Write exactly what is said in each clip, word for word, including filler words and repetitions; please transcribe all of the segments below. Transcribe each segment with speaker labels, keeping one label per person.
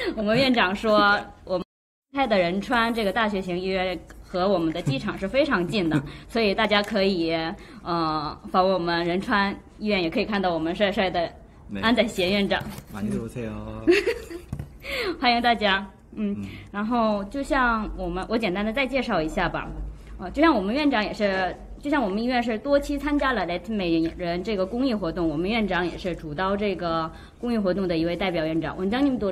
Speaker 1: 我们院长说，我们开的仁川这个大学型医院和我们的机场是非常近的，所以大家可以呃访问我们仁川医院，也可以看到我们帅帅的安宰贤院长。
Speaker 2: 많이들어오세요。
Speaker 1: 欢迎大家。嗯，然后就像我们，我简单的再介绍一下吧。呃，就像我们院长也是，就像我们医院是多期参加了来美人这个公益活动，我们院长也是主刀这个公益活动的一位代表院长。원장님도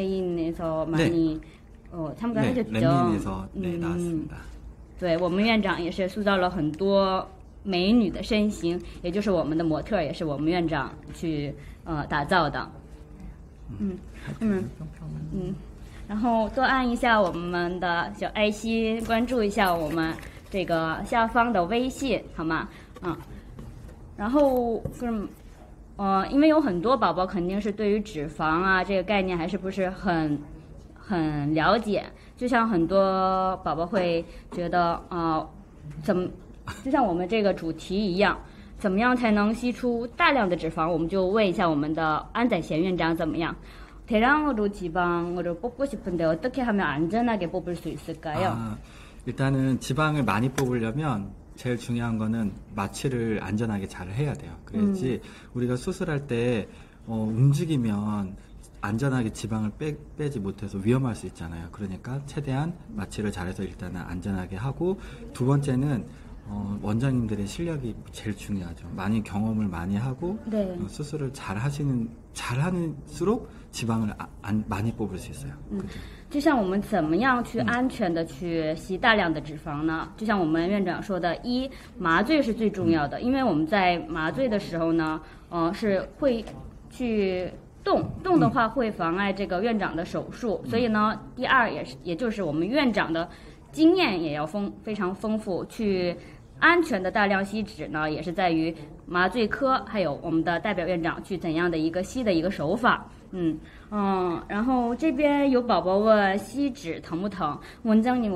Speaker 1: 렛메인에서 많이 어 참가하셨죠?
Speaker 2: 렛메인에서 네, 나왔습니다.
Speaker 1: 对，我们院长也是塑造了很多美女的身形，也就是我们的模特，也是我们院长去呃打造的。嗯嗯嗯，然后多按一下我们的小爱心，关注一下我们这个下方的微信，好吗？嗯，然后嗯呃，因为有很多宝宝肯定是对于脂肪啊这个概念还是不是很很了解，就像很多宝宝会觉得呃怎么，就像我们这个主题一样。怎么样才能吸出大量的脂肪？我们就问一下我们的安宰贤院长怎么样？대량으로 지방으로 뽑고 싶은데 어떻게 하면 안전하게 뽑을 수 있을까요?
Speaker 2: 아, 일단은 지방을 많이 뽑으려면 제일 중요한 거는 마취를 안전하게 잘 해야 돼요. 그래야지 음. 우리가 수술할 때 어, 움직이면 안전하게 지방을 빼, 빼지 못해서 위험할 수 있잖아요. 그러니까 최대한 마취를 잘해서 일단은 안전하게 하고, 두 번째는 어, 원장님들의 실력이 제일 중요하죠. 많이 경험을 많이 하고 네. 어, 수술을 잘 하시는 잘 하는수록 지방을 아, 안, 많이 뽑을 수 있어요.
Speaker 1: 嗯，就像我们怎么样去安全的去吸大量的脂肪呢？就像我们院长说的，一麻醉是最重要的，因为我们在麻醉的时候呢，呃，是会去动动的话会妨碍这个院长的手术，所以呢，第二也是也就是我们院长的经验也要丰非常丰富去。安全的大量吸脂呢，也是在于麻醉科还有我们的代表院长去怎样的一个吸的一个手法。嗯嗯，然后这边有宝宝问吸脂疼不疼？원장님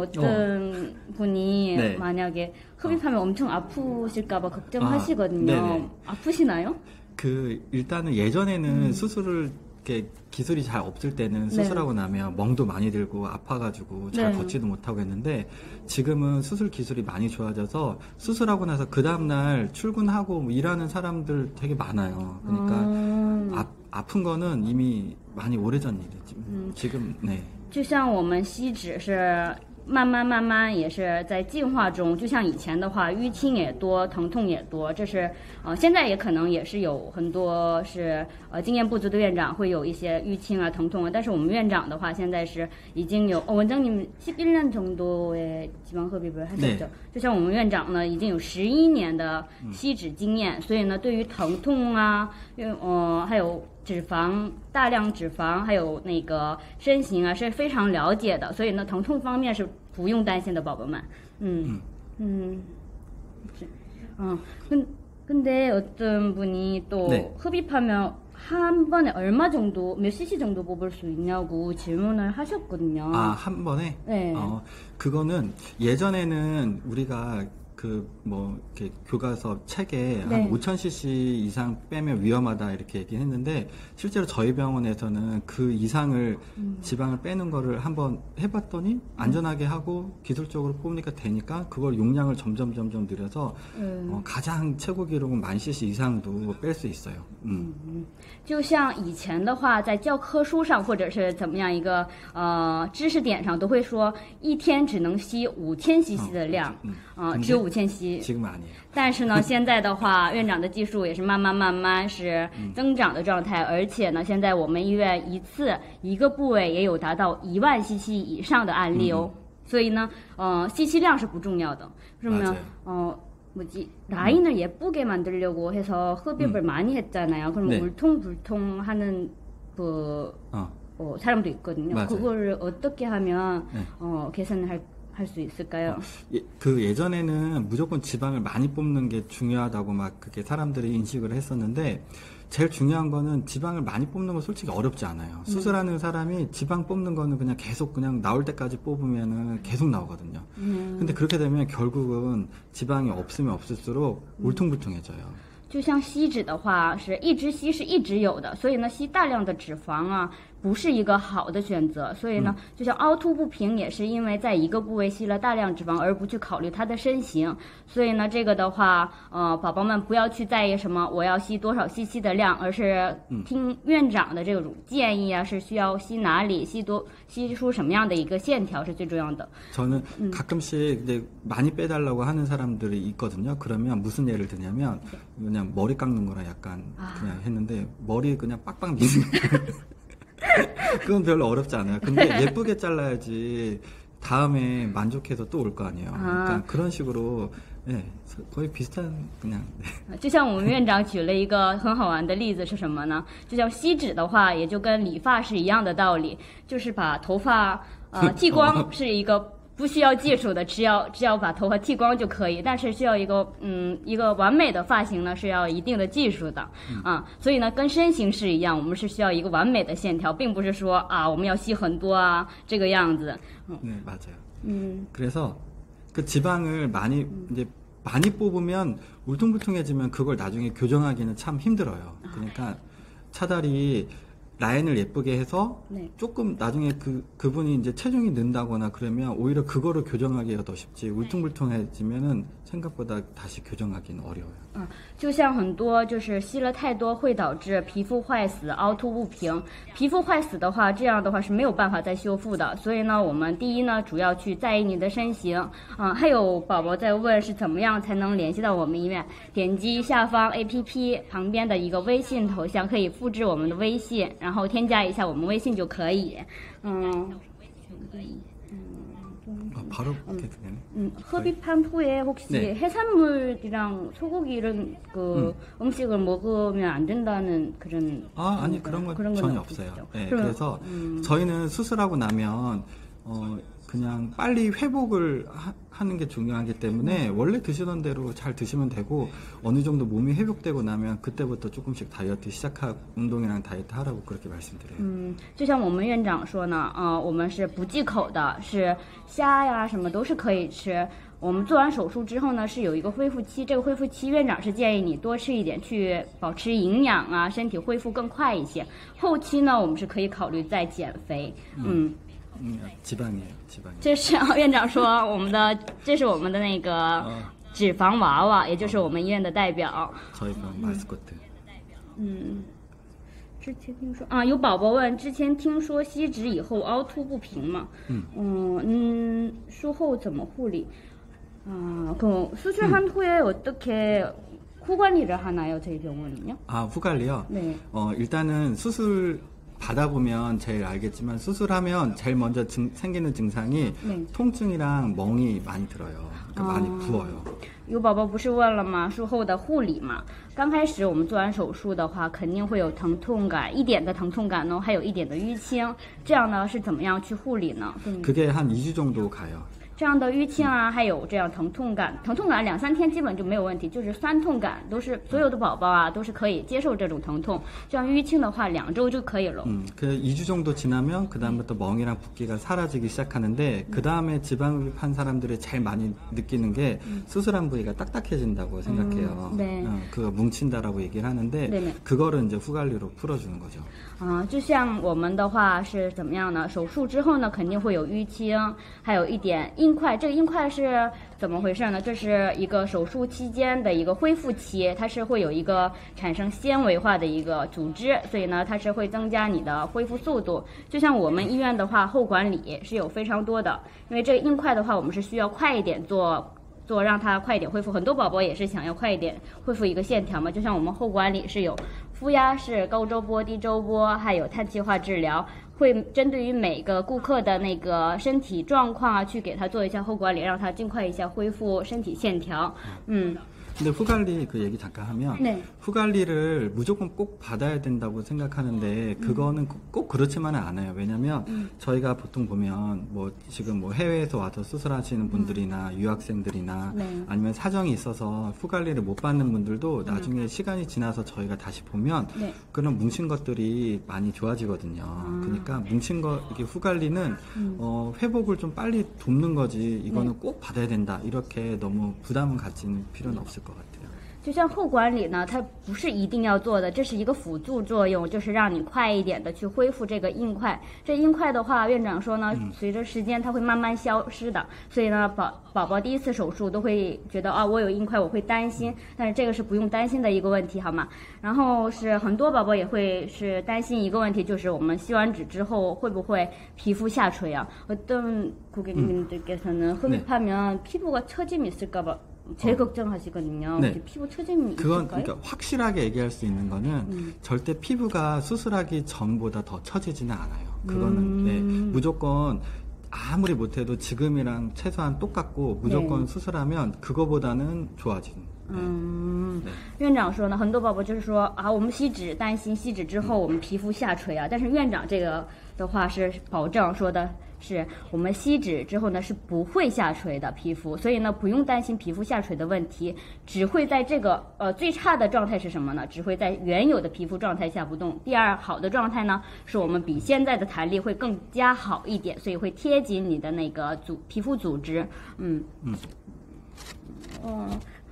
Speaker 1: 어떤 분이 네. 만약에 흡입하면 어. 엄청 아프실까봐 걱정하시거든요. 아, 아프시나요?
Speaker 2: 그 일단은 예전에는 음. 수술을 이렇게 기술이 잘 없을 때는 수술하고 네. 나면 멍도 많이 들고 아파가지고 잘 네. 걷지도 못하고 했는데, 지금은 수술 기술이 많이 좋아져서 수술하고 나서 그 다음날 출근하고 뭐 일하는 사람들 되게 많아요. 그러니까 음. 아, 아픈 거는 이미 많이 오래전 일이지. 음. 지금 네.
Speaker 1: 就像我们吸脂是慢慢慢慢也是在进化中，就像以前的话淤青也多，疼痛也多，这是呃现在也可能也是有很多是呃经验不足的院长会有一些淤青啊疼痛啊，但是我们院长的话现在是已经有哦원장님 십일 년 정도의 지방 흡입을 하셨죠. 就像我们院长呢已经有十一年的吸脂经验，嗯，所以呢对于疼痛啊呃还有脂肪大量脂肪还有那个身形啊是非常了解的，所以呢疼痛方面是不用担心的，宝宝们。嗯嗯嗯，근 근데 어떤 분이 또 네. 흡입하면 한 번에 얼마 정도, 몇 씨씨 정도 뽑을 수 있냐고 질문을 하셨거든요.
Speaker 2: 아, 한 번에?
Speaker 1: 네.
Speaker 2: 어, 그거는 예전에는 우리가 그 뭐 이렇게 교과서 책에 네. 한 오천 씨씨 이상 빼면 위험하다 이렇게 얘기했는데, 실제로 저희 병원에서는 그 이상을 음. 지방을 빼는 거를 한번 해봤더니 안전하게 하고 기술적으로 뽑으니까 되니까 그걸 용량을 점점 점점 늘려서 음. 어, 가장 최고 기록은 만 씨씨 이상도 뺄 수 있어요. 음.
Speaker 1: 就像以前的话，在教科书上或者是怎么样一个呃知识点上都会说一天只能吸五千씨씨的量，啊、呃，只有五千吸。但是呢，现在的话，院长的技术也是慢慢慢慢是增长的状态，而且呢，现在我们医院一次一个部位也有达到一万씨씨以上的案例哦。所以呢，呃，씨씨量是不重要的，为什么呢？呃。 뭐지 라인을 음. 예쁘게 만들려고 해서 흡입을 음. 많이 했잖아요. 그럼 네. 울퉁불퉁 하는 그 어. 어, 사람도 있거든요. 맞아요. 그거를 어떻게 하면 네. 어, 개선을 할 할 수 있을까요?
Speaker 2: 어, 예, 그 예전에는 무조건 지방을 많이 뽑는 게 중요하다고 막 그렇게 사람들이 인식을 했었는데, 제일 중요한 거는 지방을 많이 뽑는 건 솔직히 어렵지 않아요. 음. 수술하는 사람이 지방 뽑는 거는 그냥 계속 그냥 나올 때까지 뽑으면은 계속 나오거든요. 음. 근데 그렇게 되면 결국은 지방이 없으면 없을수록 울퉁불퉁해져요.
Speaker 1: 就像吸脂的话，是一直吸是一直有的，所以呢，吸大量的脂肪啊， 不是一个好的选择。所以呢，就像凹凸不平也是因为在一个部位吸了大量脂肪，而不去考虑它的身形。所以呢，这个的话，呃，宝宝们不要去在意什么我要吸多少 cc 的量，而是听院长的这种建议啊，是需要吸哪里，吸多吸出什么样的一个线条是最重要的。
Speaker 2: 저는 가끔씩 이제 많이 빼달라고 하는 사람들이 있거든요. 그러면 무슨 예를 드냐면 그냥 머리 깎는 거랑 약간 그냥 했는데 머리 그냥 빡빡 미는 그건 별로 어렵지 않아요. 근데 예쁘게 잘라야지 다음에 만족해서 또 올 거 아니에요. 그러니까 그런 식으로 네, 거의 비슷한 그냥.
Speaker 1: 就像我们院长举了一个很好玩的例子是什么呢？就像吸脂的话，也就跟理发是一样的道理，就是把头发呃剃光是一个不需要技术的，只要只要把头发剃光就可以。但是需要一个嗯一个完美的发型呢，是要一定的技术的啊。所以呢，跟身形是一样，我们是需要一个完美的线条，并不是说啊我们要吸很多啊这个样子。
Speaker 2: 네 맞아요.
Speaker 1: 음.
Speaker 2: 그래서 그 지방을 많이 이제 많이 뽑으면 울퉁불퉁해지면 그걸 나중에 교정하기는 참 힘들어요. 그러니까 차라리 라인을 예쁘게 해서
Speaker 1: 네.
Speaker 2: 조금 나중에 그 그분이 이제 체중이 는다거나 그러면 오히려 그거를 교정하기가 더 쉽지 울퉁불퉁해지면은 생각보다 다시 교정하기는 어려워요.
Speaker 1: 嗯，就像很多就是吸了太多会导致皮肤坏死、凹凸不平。皮肤坏死的话，这样的话是没有办法再修复的。所以呢，我们第一呢，主要去在意你的身形。嗯，还有宝宝在问是怎么样才能联系到我们医院？点击下方 A P P 旁边的一个微信头像，可以复制我们的微信，然后添加一下我们微信就可以。嗯。
Speaker 2: 아, 바로 이렇게 되네.
Speaker 1: 음, 흡입한 후에 혹시
Speaker 2: 네.
Speaker 1: 해산물이랑 소고기 이런 그 음. 식을 먹으면 안 된다는 그런
Speaker 2: 아 아니 그런 건
Speaker 1: 그런
Speaker 2: 전혀 없어요.
Speaker 1: 없으시죠?
Speaker 2: 네,
Speaker 1: 그럼,
Speaker 2: 그래서
Speaker 1: 음.
Speaker 2: 저희는 수술하고 나면 어 그냥 빨리 회복을 하, 하는 게 중요하기 때문에
Speaker 1: 음.
Speaker 2: 원래 드시던 대로 잘 드시면 되고 어느 정도 몸이 회복되고 나면 그때부터 조금씩 다이어트 시작하고 운동이랑 다이어트 하라고 그렇게 말씀드려요.
Speaker 1: 嗯，就像我们院长说呢，呃，我们是不忌口的，是虾呀什么都是可以吃。我们做完手术之后呢，是有一个恢复期，这个恢复期院长是建议你多吃一点，去保持营养啊，身体恢复更快一些。后期呢，我们是可以考虑再减肥。嗯。
Speaker 2: 음, 지방이에요, 지방.
Speaker 1: 这是院长说我们的，这是我们的那个脂肪娃娃，也就是我们医院的代表。
Speaker 2: 저희 병 마스코트.
Speaker 1: 嗯，之前听说啊，有宝宝问，之前听说吸脂以后凹凸不平嘛？嗯嗯，术后怎么护理？아, 그 수술한 음. 후에 어떻게 후 관리를 하나요, 저희 병원은요?
Speaker 2: 아, 후 관리요?
Speaker 1: 네.
Speaker 2: 어, 일단은 수술 받아보면 제일 알겠지만 수술하면 제일 먼저 증, 생기는 증상이 네. 통증이랑 멍이 많이 들어요. 그러니까 아. 많이 부어요.
Speaker 1: 有宝宝不是问了吗？术后的护理嘛，刚开始我们做完手术的话，肯定会有疼痛感，一点的疼痛感呢，还有一点的淤青，这样呢是怎么样去护理呢？
Speaker 2: 그게 한 이 주 정도 가요.
Speaker 1: 这样的淤青啊，还有这样疼痛感，疼痛感两三天基本就没有问题，就是酸痛感都是所有的宝宝啊都是可以接受这种疼痛。这样淤青的话，两周就可以了。
Speaker 2: 음, 그 이 주 정도 지나면 그 다음부터 멍이랑 붓기가 사라지기 시작하는데 그 다음에 지방흡입한 사람들이 제일 많이 느끼는 게 수술한 부위가 딱딱해진다고 생각해요.
Speaker 1: 음, 네.
Speaker 2: 어, 그거 뭉친다라고 얘기를 하는데
Speaker 1: 네네.
Speaker 2: 그거를 이제 후관리로 풀어주는 거죠.
Speaker 1: 啊，就像我们的话是怎么样呢？手术之后呢，肯定会有淤青，还有一点硬块。这个硬块是怎么回事呢？这是一个手术期间的一个恢复期，它是会有一个产生纤维化的一个组织，所以呢，它是会增加你的恢复速度。就像我们医院的话，后管理是有非常多的，因为这个硬块的话，我们是需要快一点做。 做让它快一点恢复，很多宝宝也是想要快一点恢复一个线条嘛。就像我们后管理是有负压式、高周波、低周波，还有碳气化治疗，会针对于每个顾客的那个身体状况啊，去给他做一下后管理，让他尽快一下恢复身体线条。嗯。
Speaker 2: 근데 후관리 그 얘기 잠깐 하면
Speaker 1: 네.
Speaker 2: 후관리를 무조건 꼭 받아야 된다고 생각하는데 그거는 음. 꼭 그렇지만은 않아요. 왜냐면 음. 저희가 보통 보면 뭐 지금 뭐 해외에서 와서 수술하시는 분들이나 음. 유학생들이나 네. 아니면 사정이 있어서 후관리를 못 받는 분들도 나중에 음. 시간이 지나서 저희가 다시 보면 네. 그런 뭉친 것들이 많이 좋아지거든요. 아. 그러니까 뭉친 거 이게 후관리는 음. 어, 회복을 좀 빨리 돕는 거지 이거는 네. 꼭 받아야 된다 이렇게 너무 부담을 갖지는 필요는 없을 것 같아요.
Speaker 1: 就像后管理呢，它不是一定要做的，这是一个辅助作用，就是让你快一点的去恢复这个硬块。这硬块的话，院长说呢，随着时间它会慢慢消失的，所以呢，宝宝宝第一次手术都会觉得啊，我有硬块，我会担心，但是这个是不用担心的一个问题，好吗？然后是很多宝宝也会是担心一个问题，就是我们吸完脂之后会不会皮肤下垂啊？어떤 고객님들께서는 흡입하면 피부가 처짐이 있을까봐 제일 어. 걱정하시거든요.
Speaker 2: 네.
Speaker 1: 피부 처짐이
Speaker 2: 그건
Speaker 1: 있을까요?
Speaker 2: 그러니까 확실하게 얘기할 수 있는 거는 음. 절대 피부가 수술하기 전보다 더 처지지는 않아요. 그거는 음. 네, 무조건 아무리 못해도 지금이랑 최소한 똑같고 무조건 네. 수술하면 그거보다는 좋아지는.
Speaker 1: 嗯，院长说呢，很多宝宝就是说啊，我们吸脂担心吸脂之后我们皮肤下垂啊，但是院长这个的话是保证说的是我们吸脂之后呢是不会下垂的皮肤，所以呢不用担心皮肤下垂的问题，只会在这个呃最差的状态是什么呢？只会在原有的皮肤状态下不动。第二好的状态呢，是我们比现在的弹力会更加好一点，所以会贴紧你的那个组皮肤组织。嗯嗯，哦。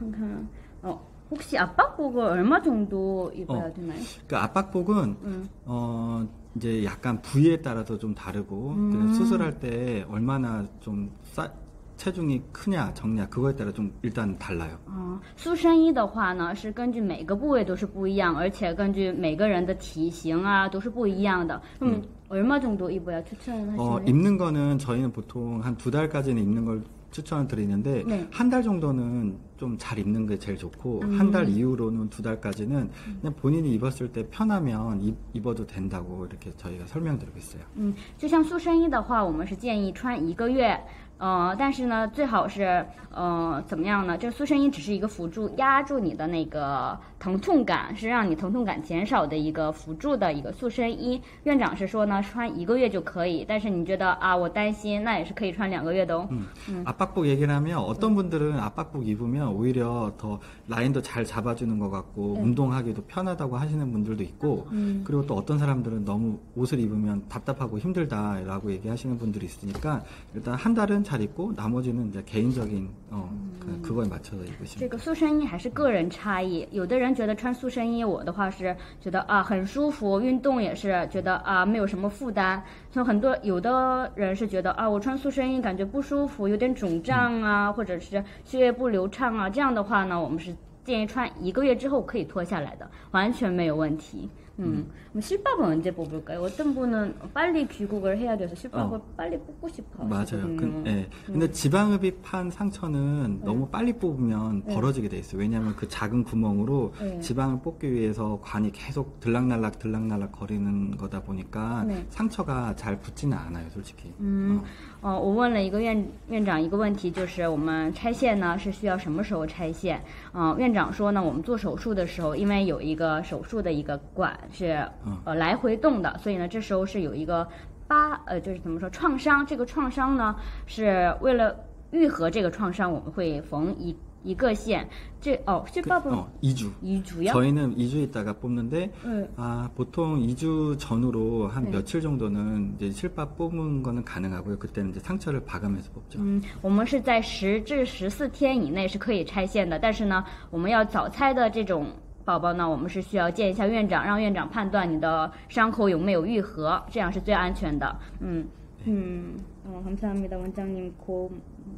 Speaker 1: 어, 혹시 압박복을 얼마 정도 입어야 어, 되나요?
Speaker 2: 그 압박복은 음. 어, 이제 약간 부위에 따라서 좀 다르고 음. 수술할 때 얼마나 좀 싸, 체중이 크냐 적냐 그거에 따라 좀 일단 달라요.
Speaker 1: 啊，塑身衣的话呢，是根据每个部位都是不一样，而且根据每个人的体型啊都是不一样的。那么 얼마 정도 입어야 추천하시나요?
Speaker 2: 어, 입는 거는 저희는 보통 한 두 달까지는 입는 걸 추천을 드리는데 네. 한 달 정도는 좀 잘 입는 게 제일 좋고 음. 한 달 이후로는 두 달까지는 그냥 본인이 입었을 때 편하면 입, 입어도 된다고 이렇게 저희가 설명드리고 있어요.
Speaker 1: 嗯，就像塑身衣的话，我们是建议穿一个月。 呃，但是呢，最好是呃怎么样呢？这塑身衣只是一个辅助，压住你的那个疼痛感，是让你疼痛感减少的一个辅助的一个塑身衣。院长是说呢，穿一个月就可以，但是你觉得啊，我担心，那也是可以穿两个月的哦。
Speaker 2: 음, 음. 압박복 얘기를 하면 어떤 분들은 압박복 입으면 오히려 더 라인도 잘 잡아주는 것 같고 네. 운동하기도 편하다고 하시는 분들도 있고 음. 그리고 또 어떤 사람들은 너무 옷을 입으면 답답하고 힘들다라고 얘기하시는 분들이 있으니까 일단 한 달은 잘 입고 나머지는 이제 개인적인 어, 그, 그거에 맞춰서 입으시면.
Speaker 1: 这个塑身衣还是个人差异，有的人觉得穿塑身衣，我的话是觉得啊很舒服，运动也是觉得啊没有什么负担。所以很多有的人是觉得啊我穿塑身衣感觉不舒服，有点肿胀啊，或者是血液不流畅啊，这样的话呢，我们是建议穿一个月之后可以脱下来的，完全没有问题。 음. 음. 실밥은 언제 뽑을까요? 어떤 분은 빨리 귀국을 해야 돼서 실밥을 어. 빨리 뽑고 싶어.
Speaker 2: 맞아요. 그, 네. 음. 근데 지방흡입한 상처는 네. 너무 빨리 뽑으면 네. 벌어지게 돼 있어요. 왜냐하면 그 작은 구멍으로 네. 지방을 뽑기 위해서 관이 계속 들락날락 들락날락 거리는 거다 보니까 네. 상처가 잘 붙지는 않아요, 솔직히.
Speaker 1: 음. 어. 어, 我问了一个院院长一个问题，就是我们拆线呢是需要什么时候拆线？嗯、呃，院长说呢，我们做手术的时候，因为有一个手术的一个管。 是呃来回动的，所以呢，这时候是有一个疤，呃，就是怎么说创伤？这个创伤呢，是为了愈合这个创伤，我们会缝一一个线。这哦，실밥은
Speaker 2: 어, 이 주.
Speaker 1: 이 주요?
Speaker 2: 저희는 이 주 있다가 뽑는데 네. 아, 보통 이 주 전후로 한 네. 며칠 정도는 이제 실밥 뽑은 거는 가능하고요. 그때는 이제 상처를 봐가면서 뽑죠.
Speaker 1: 嗯，我们是在十至十四天以内是可以拆线的，但是呢，我们要早拆的这种 宝宝呢，我们是需要见一下院长，让院长判断你的伤口有没有愈合，这样是最安全的。嗯嗯，어 감사합니다 원장님. 고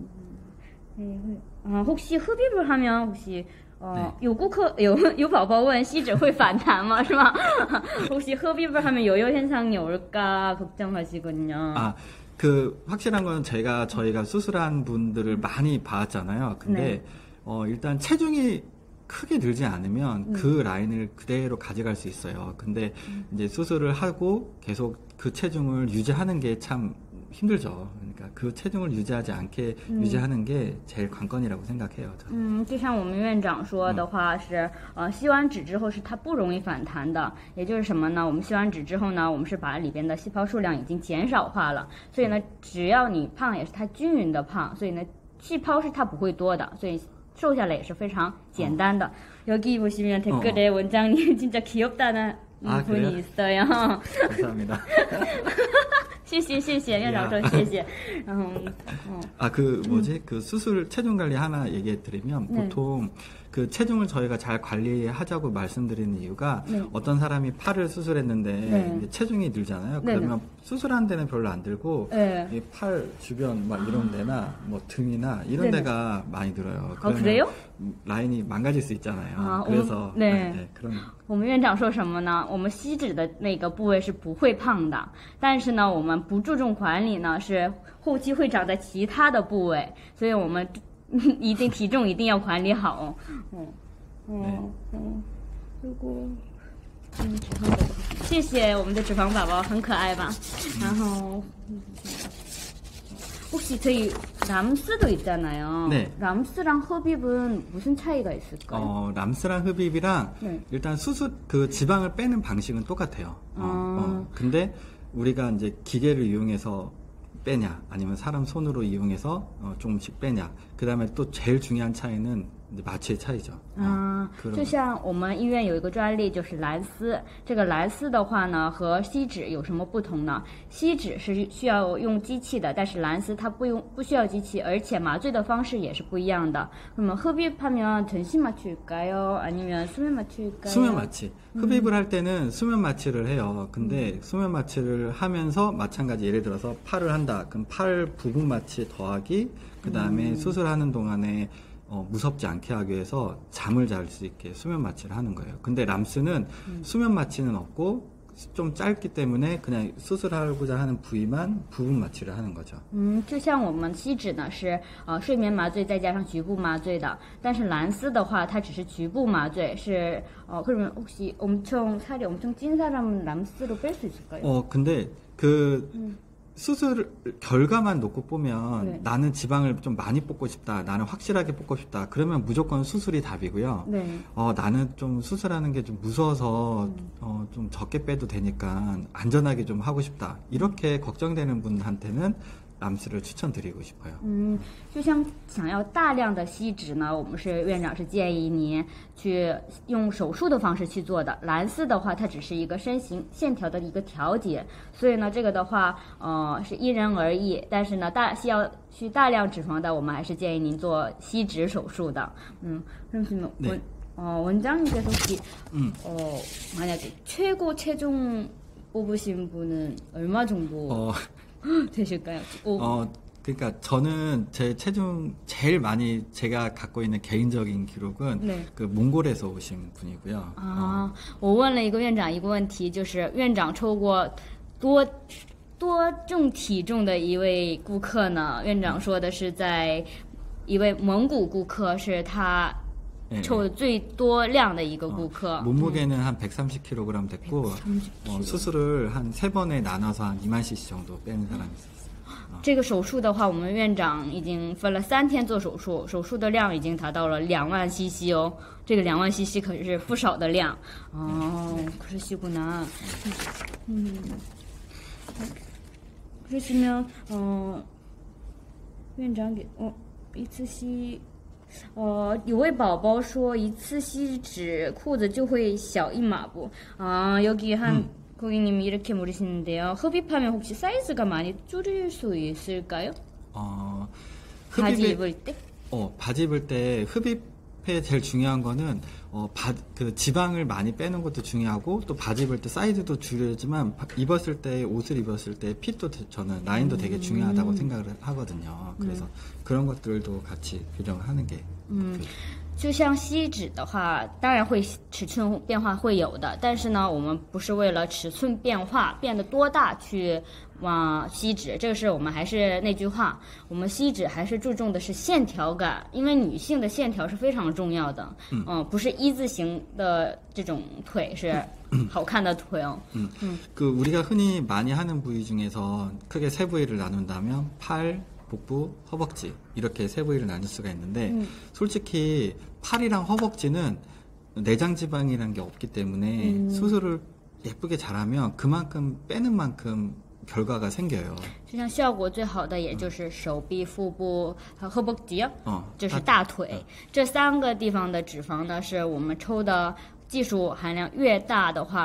Speaker 1: 아 혹시 흡입을 하면 혹시 어 요구커 요宝宝问吸脂会反弹吗？是吗？혹시 흡입을 하면 요요 현상이 올까 걱정하시군요.
Speaker 2: 아 그 확실한 건 제가 저희가 수술한 분들을 많이 봤잖아요. 근데 네. 어 일단 체중이 크게 늘지 않으면 음. 그 라인을 그대로 가져갈 수 있어요. 근데 음. 이제 수술을 하고 계속 그 체중을 유지하는 게 참 힘들죠. 그러니까 그 체중을 유지하지 않게 음. 유지하는 게 제일 관건이라고 생각해요. 저는.
Speaker 1: 嗯，就像我们院长说的话是，呃，吸完脂之后是它不容易反弹的。也就是什么呢？我们吸完脂之后呢，我们是把里边的细胞数量已经减少化了。所以呢，只要你胖也是它均匀的胖，所以呢，细胞是它不会多的，所以 瘦下来也是非常简单的。 여기 보시면 댓글에 어. 원장님 진짜 귀엽다는
Speaker 2: 아,
Speaker 1: 분이 있어요.
Speaker 2: 감사합니다.
Speaker 1: 谢谢谢谢院长说谢谢。
Speaker 2: 아, 그 뭐지? 그 수술 체중 관리 하나 얘기해 드리면 네. 보통 그 체중을 저희가 잘 관리하자고 말씀드리는 이유가
Speaker 1: 네.
Speaker 2: 어떤 사람이 팔을 수술했는데
Speaker 1: 네.
Speaker 2: 이제 체중이 늘잖아요.
Speaker 1: 네,
Speaker 2: 그러면 수술한 데는 별로 안 들고
Speaker 1: 네.
Speaker 2: 이 팔 주변 막 이런 데나 뭐 등이나 이런
Speaker 1: 네네.
Speaker 2: 데가 많이 들어요.
Speaker 1: 아, 그래요?
Speaker 2: 라인이 망가질 수 있잖아요.
Speaker 1: 아,
Speaker 2: 그래서
Speaker 1: 음, 네.
Speaker 2: 네, 네, 그런
Speaker 1: 我们院长说什么呢？我们吸脂的那个部位是不会胖的，但是呢，我们不注重管理呢，是后期会长在其他的部位，所以我们一定体重一定要管理好。嗯嗯嗯，如果嗯，脂肪宝宝，谢谢我们的脂肪宝宝，很可爱吧？然后。혹시 저희 람스도 있잖아요.
Speaker 2: 네.
Speaker 1: 람스랑 흡입은 무슨 차이가 있을까요?
Speaker 2: 어, 람스랑 흡입이랑
Speaker 1: 네.
Speaker 2: 일단 수술 그 지방을 빼는 방식은 똑같아요. 어,
Speaker 1: 아.
Speaker 2: 어. 근데 우리가 이제 기계를 이용해서 빼냐 아니면 사람 손으로 이용해서 어, 조금씩 빼냐. 그다음에 또 제일 중요한 차이는 이제 마취의 차이죠.
Speaker 1: 啊
Speaker 2: 어, ， 그런
Speaker 1: 就像我们医院有一个专利，就是蓝丝。这个蓝丝的话呢，和吸脂有什么不同呢？吸脂是需要用机器的，但是蓝丝它不用不需要机器，而且麻醉的方式也是不一样的。那么흡입하면 전신 마취일까요? 아니면 수면 마취일까요?
Speaker 2: 수면 마취. 흡입을 할 때는 수면 마취를 해요. 근데 수면 마취를 하면서 마찬가지 예를 들어서 팔을 한다. 그럼 팔 부분 마취 더하기 그 다음에 수술하는 동안에 어, 무섭지 않게 하기 위해서 잠을 잘 수 있게 수면 마취를 하는 거예요. 근데 람스는 음. 수면 마취는 없고 좀 짧기 때문에 그냥 수술하고자 하는 부위만 부분 마취를 하는 거죠.
Speaker 1: 嗯，就像我们吸脂呢是呃睡眠麻醉再加上局部麻醉的，但是蓝丝的话它只是局部麻醉，是어 그러면 혹시 엄청 살이 엄청 찐 사람은 람스로 뺄 수 있을까요?
Speaker 2: 어 근데 그
Speaker 1: 음.
Speaker 2: 수술 결과만 놓고 보면
Speaker 1: 네.
Speaker 2: 나는 지방을 좀 많이 뽑고 싶다, 나는 확실하게 뽑고 싶다. 그러면 무조건 수술이 답이고요.
Speaker 1: 네.
Speaker 2: 어 나는 좀 수술하는 게 좀 무서워서
Speaker 1: 음.
Speaker 2: 어, 좀 적게 빼도 되니까 안전하게 좀 하고 싶다. 이렇게 걱정되는 분한테는 람스를 추천드리고 싶어요.
Speaker 1: 嗯，就像想要大量的吸脂呢，我们是院长是建议您去用手术的方式去做的。蓝丝的话，它只是一个身形线条的一个调节，所以呢，这个的话，呃，是因人而异。但是呢，大需要需大量脂肪的，我们还是建议您做吸脂手术的。嗯，그러면
Speaker 2: 네.
Speaker 1: 원, 어, 원장님께서 혹시
Speaker 2: 음.
Speaker 1: 어, 만약에 최고 체중 뽑으신 분은 얼마 정도
Speaker 2: 어,
Speaker 1: 되실까요? 오.
Speaker 2: 어, 그러니까 저는 제 체중 제일 많이 제가 갖고 있는 개인적인 기록은
Speaker 1: 네.
Speaker 2: 그 몽골에서 오신 분이고요.
Speaker 1: 啊，我问了一个院长一个问题，就是院长抽过多多重体重的一位顾客呢？院长说的是在一位蒙古顾客，是他
Speaker 2: 네,
Speaker 1: 抽的最多量的一个顾客。
Speaker 2: 몸무게는 한 백삼십 킬로그램 됐고
Speaker 1: 백삼십 킬로그램.
Speaker 2: 어, 수술을 한 세 번에 나눠서 한 이만 씨씨 정도 빼는 사람이 있었어요.
Speaker 1: 这个手术的话，我们院长已经分了三天做手术，手术的量已经达到了两万 cc 哦。这个两万 cc 可是不少的量哦。그러시구나。嗯，그러시면 어院长给哦一次吸。 呃，有位宝宝说一次吸脂裤子就会小一码布. 아, 여기 한
Speaker 2: 음.
Speaker 1: 고객님이 이렇게 물으시는데요. 흡입하면 혹시 사이즈가 많이 줄일 수 있을까요?
Speaker 2: 어,
Speaker 1: 바지
Speaker 2: 흡입에-
Speaker 1: 입을 때?
Speaker 2: 어, 바지 입을 때 흡입에 제일 중요한 거는 어, 바, 그 지방을 많이 빼는 것도 중요하고 또 바지 입을 때 사이즈도 중요하지만 바- 입었을 때 옷을 입었을 때 핏도 되- 저는 라인도 되게 중요하다고 생각을 하거든요. 그래서 그런 것들도 같이 교정을 하는 게
Speaker 1: 嗯，就像吸脂的话，当然会尺寸变化会有的，但是呢，我们不是为了尺寸变化变得多大去往吸脂，这个是我们还是那句话，我们吸脂还是注重的是线条感，因为女性的线条是非常重要的，嗯，不是一字形的这种腿是好看的腿哦，
Speaker 2: 음. 그 우리가 흔히 많이 하는 부위 중에서 크게 세 부위를 나눈다면 팔, 복부, 허벅지 이렇게 세 부위를 나눌 수가 있는데
Speaker 1: 음.
Speaker 2: 솔직히 팔이랑 허벅지는 내장 지방이라는 게 없기 때문에
Speaker 1: 음.
Speaker 2: 수술을 예쁘게 잘하면 그만큼 빼는 만큼 결과가 생겨요.
Speaker 1: 就像效果最好的也就是手臂、腹部和허벅지，
Speaker 2: 어,
Speaker 1: 就是
Speaker 2: 다-
Speaker 1: 大腿，这三个地方的脂肪呢，是我们抽的技术含量越大的话，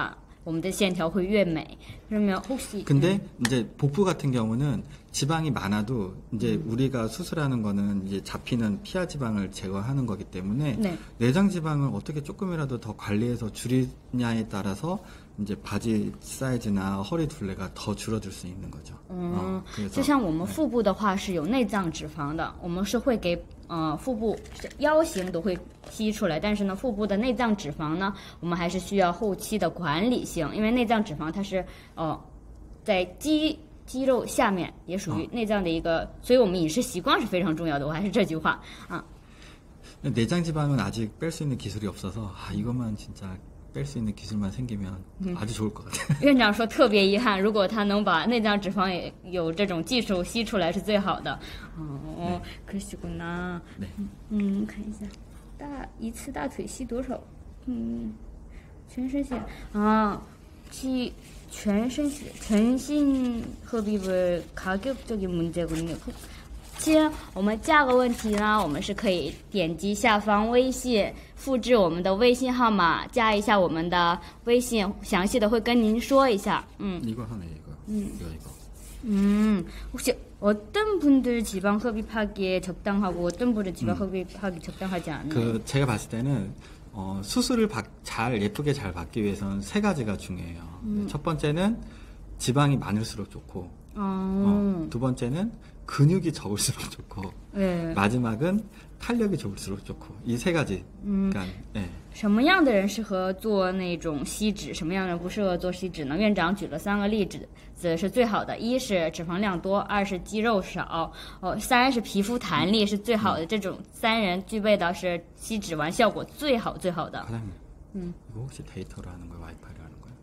Speaker 1: 我们的线条会越美。 그러면 혹시
Speaker 2: 근데 이제 복부 같은 경우는 지방이 많아도 이제 우리가 수술하는 거는 이제 잡히는 피하 지방을 제거하는 거기 때문에
Speaker 1: 네.
Speaker 2: 내장 지방을 어떻게 조금이라도 더 관리해서 줄이냐에 따라서 이제 바지 사이즈나 허리 둘레가 더 줄어들 수 있는 거죠.
Speaker 1: 嗯，
Speaker 2: 어, 그래서
Speaker 1: 就像我们腹部的话是有内脏脂肪的，我们是会给呃腹部是腰型都会吸出来，但是呢，腹部的内脏脂肪呢，我们还是需要后期的管理性，因为内脏脂肪它是呃在肌肌肉下面，也属于内脏的一个，所以我们饮食习惯是非常重要的。我还是这句话啊。
Speaker 2: 내장 지방은 아직 뺄 수 있는 기술이 없어서 아, 이것만 진짜 뺄 수 있는 기술만 생기면 아주 좋을 것 같아요.
Speaker 1: 院长说特别遗憾，如果他能把内脏脂肪也有这种技术吸出来是最好的。哦，可惜过呢。
Speaker 2: 네.
Speaker 1: 嗯，看一下，大一次大腿吸多少？嗯，全身血啊，吸全身血，全心흡입을 가격적인 문제군요. 其实我们价格问题呢，我们是可以点击下方微信，复制我们的微信号码，加一下我们的微信，详细的会跟您说一下。嗯
Speaker 2: 이거 하네 이거. 음. 이거 이거.
Speaker 1: 음, 혹시 어떤 분들 지방 흡입하기에 적당하고 어떤 분은 지방 흡입하기 적당하지 않나요?
Speaker 2: 그 제가 봤을 때는 어, 수술을 받, 잘 예쁘게 잘 받기 위해서는 세 가지가 중요해요.
Speaker 1: 음.
Speaker 2: 첫 번째는 지방이 많을수록 좋고,
Speaker 1: 어,
Speaker 2: 어, 두 번째는 근육이 적을수록 좋고,
Speaker 1: 네.
Speaker 2: 마지막은 탄력이 좋을수록 좋고, 이 세 가지.
Speaker 1: 음.
Speaker 2: 그러니까, 네.
Speaker 1: 什么样的人适合做那种吸脂，什么样的人不适合做吸脂呢？院长举了三个例子，子是最好的：一是脂肪量多，二是肌肉少，哦，三是皮肤弹力是最好的。这种三人具备的是吸脂完效果最好最好的。
Speaker 2: 과장님,
Speaker 1: 음.
Speaker 2: 이거 혹시 데이터로 하는 거예요? 와이파이로 하는 거예요?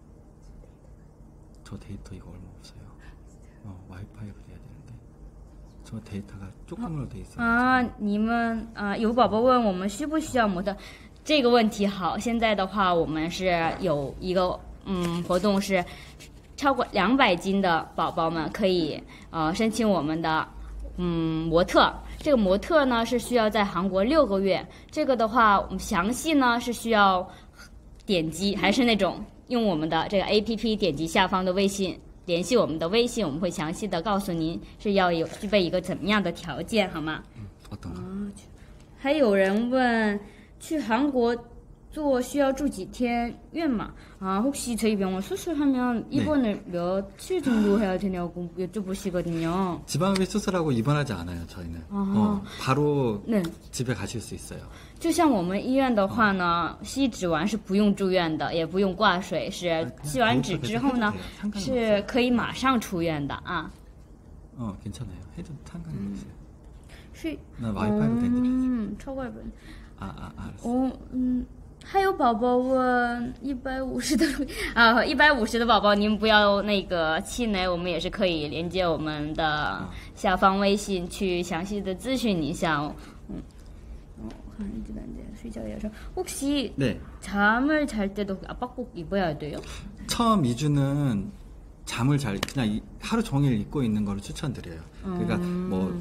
Speaker 2: 저 데이터 이거 얼마 없어요. 어, 와이파이로 돼야 되는데. 저 데이터가 조금으로 돼 있어요.
Speaker 1: 啊，你们啊，有宝宝问我们需不需要模特，这个问题好。现在的话，我们是有一个嗯活动是，超过两百斤的宝宝们可以呃申请我们的嗯模特。这个模特呢是需要在韩国六个月。这个的话，我们详细呢是需要点击，还是那种用我们的这个 A P P 点击下方的微信。 联系我们的微信，我们会详细的告诉您是要有具备一个怎么样的条件，好吗？
Speaker 2: 음, 어떤 거?
Speaker 1: 还有人问，去韩国做需要住几天院吗？아 혹시 저희 병원 수술하면 입원을 며칠 정도 해야 되냐고 여쭤보시거든요.
Speaker 2: 지방흡입 수술하고 입원하지 않아요, 저희는.
Speaker 1: 아하.
Speaker 2: 어, 바로
Speaker 1: 네.
Speaker 2: 집에 가실 수 있어요.
Speaker 1: 就像我们医院的话呢，吸脂完是不用住院的，也不用挂水，是吸完脂之后呢，是可以马上出院的啊。
Speaker 2: 어, 괜찮아요. 해도 상관이 없어요.
Speaker 1: 是，
Speaker 2: 나 와이파이로 된 줄.
Speaker 1: 嗯，超过本。
Speaker 2: 아, 아, 알았어.
Speaker 1: 哦，嗯，还有宝宝问一百五十的啊，一百五十的宝宝，您不要那个气馁，我们也是可以连接我们的下方微信去详细的咨询一下哦。嗯，哦，看这边这睡觉也是，혹시
Speaker 2: 네.
Speaker 1: 잠을 잘 때도 압박복 입어야 돼요?
Speaker 2: 처음 이 주는 잠을 잘 그냥 이- 하루 종일 입고 있는 거를 추천드려요. 그러니까 뭐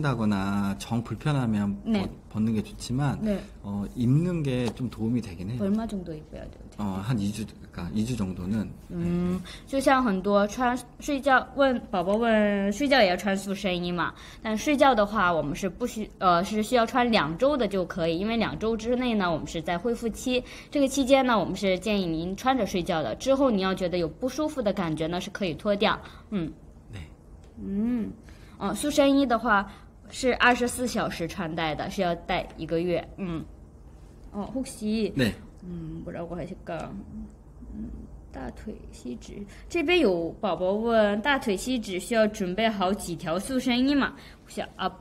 Speaker 2: 씻는다거나 정 불편하면
Speaker 1: 네.
Speaker 2: 벗- 벗는 게 좋지만
Speaker 1: 네.
Speaker 2: 어, 입는 게 좀 도움이 되긴 해요.
Speaker 1: 얼마 정도 입어야 돼요?
Speaker 2: 어, 한 이 주 그러니까 이 주 정도는
Speaker 1: 嗯，就像很多穿睡觉问宝宝问睡觉也要穿塑身衣嘛，但睡觉的话我们是不需呃是需要穿两周的就可以，因为两周之内呢我们是在恢复期，这个期间呢我们是建议您穿着睡觉的，之后你要觉得有不舒服的感觉呢是可以脱掉，嗯
Speaker 2: 네.
Speaker 1: 嗯，哦塑身衣的话是二十四小时穿戴的，是要戴一个月，嗯，哦혹시
Speaker 2: 네.
Speaker 1: 음, 뭐라고 하실까? 음, 大腿吸脂这边有宝宝问大腿吸脂需要准备好几条塑身衣嘛? 혹시 앞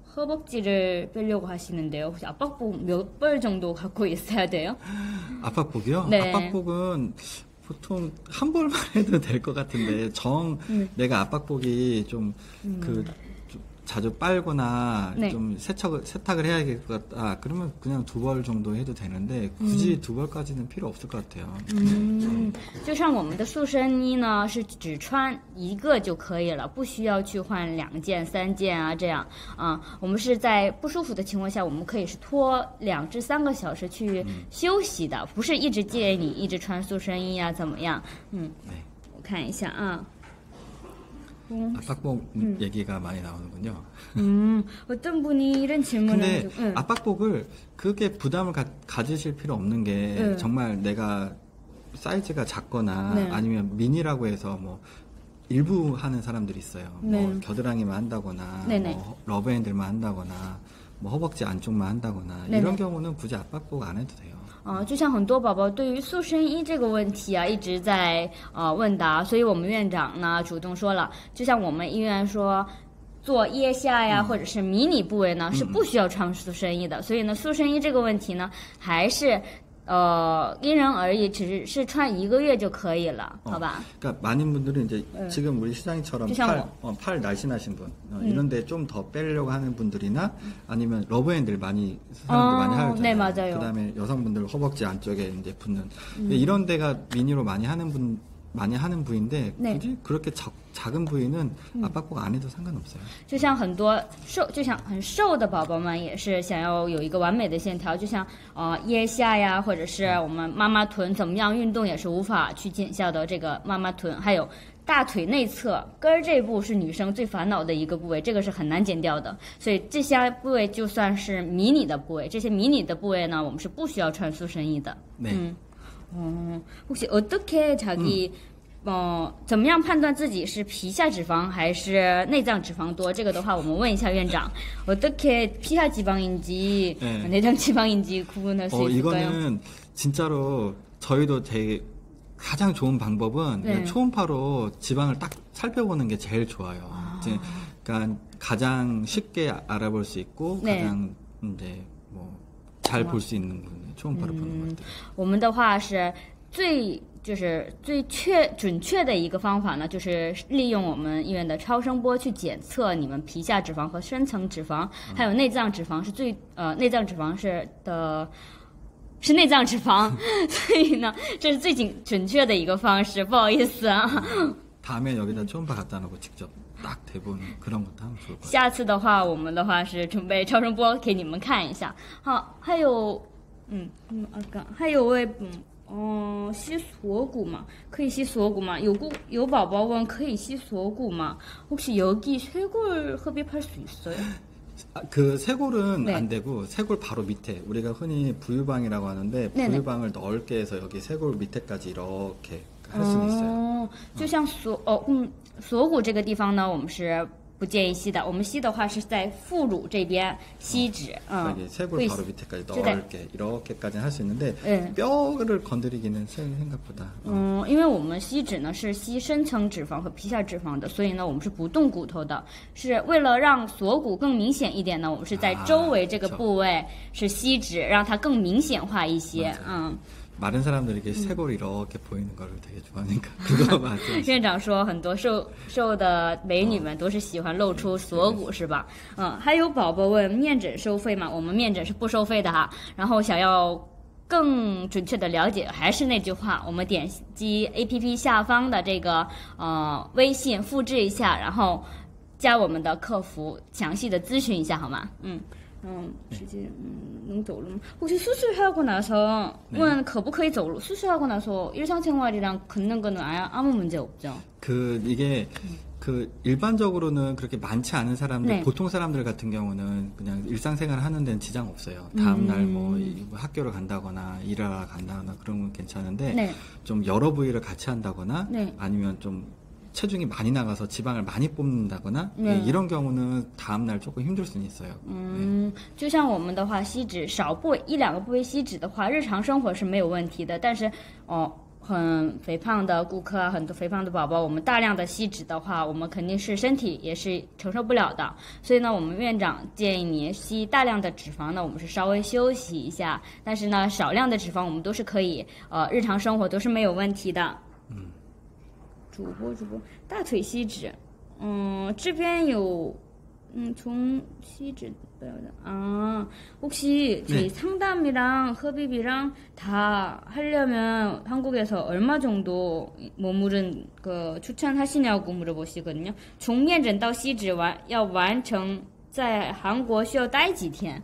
Speaker 1: 허벅지를 빼려고 하시는데요. 혹시 압박복 몇 벌 정도 갖고 있어야 돼요?
Speaker 2: 압박복이요?
Speaker 1: 네.
Speaker 2: 압박복은 보통 한 벌만 해도 될 것 같은데 정
Speaker 1: 네.
Speaker 2: 내가 압박복이 좀 그 자주 빨거나
Speaker 1: 네.
Speaker 2: 좀 세척을 세탁을 해야겠다. 그러면 그냥 두 벌 정도 해도 되는데 굳이
Speaker 1: 음.
Speaker 2: 두 벌까지는 필요 없을 것 같아요.
Speaker 1: 嗯，就像我们的塑身衣呢，是只穿一个就可以了，不需要去换两件、三件啊，这样啊。我们是在不舒服的情况下，我们可以是拖两至三个小时去休息的，不是一直建议你一直穿塑身衣啊，怎么样？嗯，
Speaker 2: 네.
Speaker 1: 我看一下啊。
Speaker 2: 압박복
Speaker 1: 음.
Speaker 2: 얘기가 많이 나오는군요.
Speaker 1: 음, 어떤 분이 이런 질문을
Speaker 2: 근데
Speaker 1: 해도, 응.
Speaker 2: 압박복을 그렇게 부담을 가, 가지실 필요 없는 게
Speaker 1: 네.
Speaker 2: 정말 내가 사이즈가 작거나
Speaker 1: 네.
Speaker 2: 아니면 미니라고 해서 뭐 일부 하는 사람들이 있어요.
Speaker 1: 네.
Speaker 2: 뭐 겨드랑이만 한다거나
Speaker 1: 네네.
Speaker 2: 뭐 러브핸들만 한다거나 뭐 허벅지 안쪽만 한다거나
Speaker 1: 네네.
Speaker 2: 이런 경우는 굳이 압박복 안 해도 돼요.
Speaker 1: 啊、就像很多宝宝对于塑身衣这个问题啊，一直在呃问答，所以我们院长呢主动说了，就像我们医院说。做腋下呀，或者是迷你部位呢，是不需要穿塑身衣的。所以呢，塑身衣这个问题呢，还是呃因人而异，只是穿一个月就可以了，好吧？
Speaker 2: 그러니까 많은 분들은 이제
Speaker 1: 네.
Speaker 2: 지금 우리 시장이처럼
Speaker 1: 시장
Speaker 2: 팔,
Speaker 1: 뭐.
Speaker 2: 어, 팔 날씬하신 분 어,
Speaker 1: 음.
Speaker 2: 이런데 좀 더 빼려고 하는 분들이나 아니면 러브핸들 많이 사람들
Speaker 1: 어,
Speaker 2: 많이 하잖아요.
Speaker 1: 네, 맞아요.
Speaker 2: 그다음에 여성분들 허벅지 안쪽에 이제 붙는
Speaker 1: 음.
Speaker 2: 이런 데가 미니로 많이 하는 분 많이 하는 부위인데
Speaker 1: 네.
Speaker 2: 굳이 그렇게 적, 작은 부위는 압박복 안 해도 상관없어요.
Speaker 1: 就像很多瘦，就像很瘦的宝宝们也是想要有一个完美的线条，就像呃腋下呀，或者是我们妈妈臀，怎么样运动也是无法去减下的这个妈妈臀，还有大腿内侧根儿这部是女生最烦恼的一个部位，这个是很难减掉的。所以这些部位就算是迷你的部位，这些迷你的部位呢，我们是不需要穿塑身衣的。
Speaker 2: 네.
Speaker 1: 음. 어, 혹시 어떻게 자기 어, 怎么样判断自己是皮下脂肪还是内脏脂肪多？这个的话，我们问一下院长， 어떻게 피하 지방인지
Speaker 2: 네.
Speaker 1: 내장 지방인지 구분할 수
Speaker 2: 어,
Speaker 1: 있을까요?
Speaker 2: 이거는 진짜로 저희도 되게 가장 좋은 방법은
Speaker 1: 네.
Speaker 2: 초음파로 지방을 딱 살펴보는 게 제일 좋아요. 이제 그러니까 가장 쉽게 알아볼 수 있고
Speaker 1: 네.
Speaker 2: 가장 이제 뭐 잘 볼 수 있는 분 초음파로 보는 것 같아요.
Speaker 1: 我们的话是最就是最确准确的一个方法呢，就是利用我们医院的超声波去检测你们皮下脂肪和深层脂肪，还有内脏脂肪是最呃内脏脂肪是的。是内脏脂肪，所以呢，这是最准准确的一个方式。不好意思啊，
Speaker 2: 다음에 여기다 초음파 갖다 놓고 직접 딱 대보는 그런 것도 하면 좋을 것 같아요.
Speaker 1: 下次的话，我们的话是准备超声波给你们看一下。好，还有，嗯嗯，啊，刚还有位嗯。哦，吸锁骨嘛，可以吸锁骨吗？有구有宝宝问可以吸锁骨吗？혹시 여기 쇄골 흡입할 수 있어요?
Speaker 2: 아, 그 쇄골은
Speaker 1: 네.
Speaker 2: 안 되고 쇄골 바로 밑에 우리가 흔히 부유방이라고 하는데
Speaker 1: 네네.
Speaker 2: 부유방을 넓게 해서 여기 쇄골 밑에까지 이렇게 할 수는 있어요.
Speaker 1: 哦，就像锁哦嗯锁骨这个地方呢，我们是不建议吸的。我们吸的话是在副乳这边吸脂，嗯，
Speaker 2: 여기 쇄골
Speaker 1: 会
Speaker 2: 바로 밑에까지
Speaker 1: 네.
Speaker 2: 넓게 이렇게까지 할 수 있는데
Speaker 1: 네.
Speaker 2: 뼈를 건드리기는 생각보다
Speaker 1: 嗯，因为我们吸脂呢是吸深层脂肪和皮下脂肪的，所以呢我们是不动骨头的，是为了让锁骨更明显一点呢，我们是在周围这个部位是吸脂，让它更明显化一些。嗯，
Speaker 2: 마른 사람들이 이렇게 쇄골이 이렇게 보이는 거를 되게 좋아하니까 그거 맞아요.
Speaker 1: 院长说很多瘦瘦的美女们都是喜欢露出锁骨，是吧？嗯，还有宝宝问面诊收费吗？我们面诊是不收费的哈。然后想要更准确的了解，还是那句话，我们点击 A P P 下方的这个呃微信，复制一下，然后加我们的客服，详细的咨询一下好吗？嗯。 嗯，直接嗯能走路吗？ 혹시 수술하고 나서 는可不可以走路? 수술하고 나서 일상생활이랑 걷는 거는 아무 문제 없죠.
Speaker 2: 그 이게 그 일반적으로는 그렇게 많지 않은 사람들,
Speaker 1: 네.
Speaker 2: 보통 사람들 같은 경우는 그냥 일상생활 하는 데는 지장 없어요. 다음 날 뭐
Speaker 1: 음.
Speaker 2: 학교를 간다거나 일하러 간다거나 그런 건 괜찮은데
Speaker 1: 네.
Speaker 2: 좀 여러 부위를 같이 한다거나
Speaker 1: 네.
Speaker 2: 아니면 좀 체중이 많이 나가서 지방을 많이 뽑는다거나
Speaker 1: 네.
Speaker 2: 이런 경우는 다음 날 조금 힘들 수는 있어요.
Speaker 1: 嗯，就像我们的话，吸脂少部位一两个部位吸脂的话，日常生活是没有问题的。但是哦，很肥胖的顾客啊，很多肥胖的宝宝，我们大量的吸脂的话，我们肯定是身体也是承受不了的。所以呢，我们院长建议你吸大量的脂肪呢，我们是稍微休息一下。但是呢，少量的脂肪我们都是可以，呃，日常生活都是没有问题的。
Speaker 2: 嗯。
Speaker 1: 主播主播大腿吸脂，嗯，这边有 음, 종시즈 아 혹시 저희
Speaker 2: 네.
Speaker 1: 상담이랑 흡입이랑 다 하려면 한국에서 얼마 정도 머무른 그 추천하시냐고 물어보시거든요. 从面诊到吸脂完要完成在韩国需要待几天?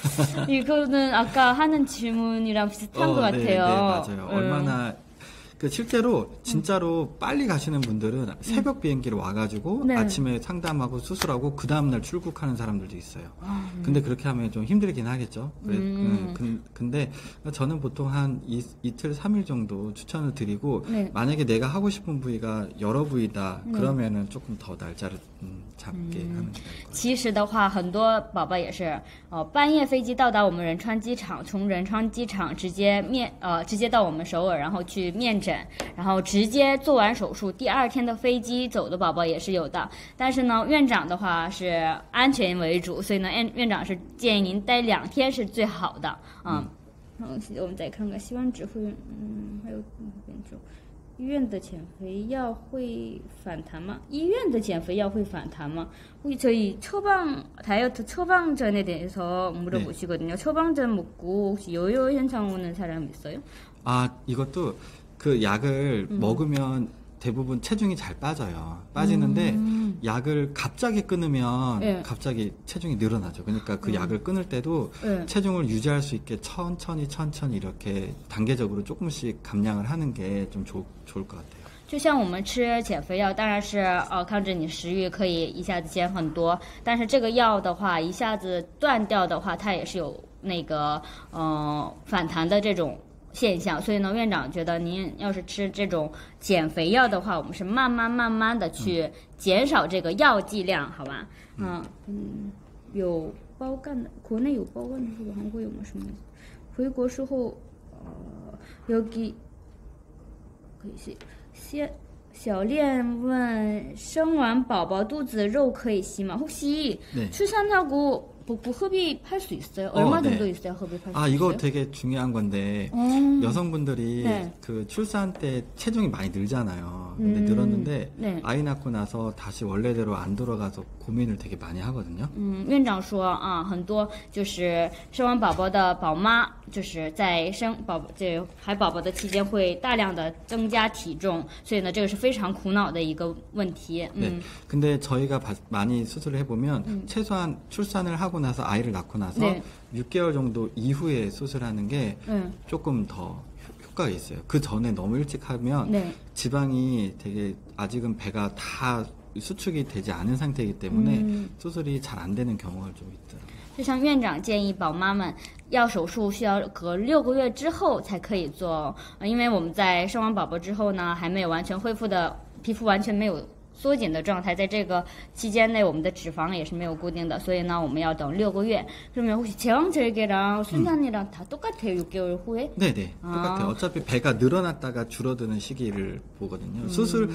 Speaker 1: 이거는 아까 하는 질문이랑 비슷한
Speaker 2: 어,
Speaker 1: 것
Speaker 2: 네,
Speaker 1: 같아요.
Speaker 2: 네, 맞아요.
Speaker 1: 음.
Speaker 2: 얼마나 그 실제로 진짜로 음. 빨리 가시는 분들은 새벽 비행기로 와가지고
Speaker 1: 네.
Speaker 2: 아침에 상담하고 수술하고 그 다음날 출국하는 사람들도 있어요. 아, 음. 근데 그렇게 하면 좀 힘들긴 하겠죠. 그래, 음. 그, 근데 저는 보통 한 이, 이틀, 삼 일 정도 추천을 드리고 네. 만약에 내가 하고 싶은 부위가 여러 부위다 네. 그러면은 조금 더 날짜를 음, 잡게 음. 하는 거예요.
Speaker 1: 其实的话很多宝宝也是呃半夜飞机到达我们仁川机场，从仁川机场直接面呃直接到我们首尔，然后去面诊，然后直接做完手术，第二天的飞机走的宝宝也是有的。但是呢，院长的话是安全为主，所以呢，院院长是建议您待两天是最好的。嗯，然后我们再看看，希望只会嗯还有变种。医院的减肥药会反弹吗? 医院的减肥药会反弹吗? 혹시 저희 처방 다이어트 처방전에 대해서 물어보시거든요. 네. 처방전 먹고 혹시 요요 현상 오는 사람 있어요?
Speaker 2: 아, 이것도 그 약을 음. 먹으면 대부분 체중이 잘 빠져요. 빠지는데 음. 약을 갑자기 끊으면 네. 갑자기 체중이 늘어나죠. 그러니까 그 음. 약을 끊을 때도 네. 체중을 유지할 수 있게 천천히 천천히 이렇게 단계적으로 조금씩 감량을 하는 게 좀 좋을 것 같아요.
Speaker 1: 就像我们吃减肥药，当然是呃抗制你食欲，可以一下子减很多。但是这个药的话，一下子断掉的话，它也是有那个呃反弹的这种现象。所以呢，院长觉得您要是吃这种减肥药的话，我们是慢慢慢慢的去减少这个药剂量，好吧？嗯嗯，有包干的，国内有包干的，韩国有吗？什么？回国时候，呃，여기可以是。先小练问生完宝宝肚子肉可以吸吗? 혹시 네. 출산하고 복부 흡입할 수 있어요? 얼마 어, 네. 정도 있어요? 흡입할 수
Speaker 2: 아,
Speaker 1: 있어요?
Speaker 2: 이거 되게 중요한 건데 음. 여성분들이 네. 그 출산 때 체중이 많이 늘잖아요. 근데 음. 늘었는데 네. 아이 낳고 나서 다시 원래대로 안 돌아가서 고민을 되게 많이 하거든요.
Speaker 1: 嗯，院长说啊，很多就是生完宝宝的宝妈，就是在生宝宝这怀宝宝的期间会大量的增加体重，所以呢，这个是非常苦恼的一个问题。嗯。
Speaker 2: 네. 근데 저희가 바, 많이 수술을 해보면 음. 최소한 출산을 하고 나서 아이를 낳고 나서 네. 육 개월 정도 이후에 수술하는 게 음. 조금 더 효과가 있어요. 그 전에 너무 일찍 하면 네. 지방이 되게 아직은 배가 다 수축이 되지 않은 상태이기 때문에 음. 수술이 잘 안 되는 경우가 좀 있더라고요.
Speaker 1: 就像院长建议宝妈们要手术需要隔六个月之后才可以做，因为我们在生完宝宝之后呢，还没有完全恢复的皮肤完全没有 缩紧的状态，在这个期间内我们的脂肪也是没有固定的，所以呢我们要等六个月。 그러면 혹시 제왕절개랑 순산이랑 다 똑같아요? 육 개월 후에?
Speaker 2: 네네 똑같아요. 어차피 배가 늘어났다가 줄어드는 시기를 보거든요. 음. 수술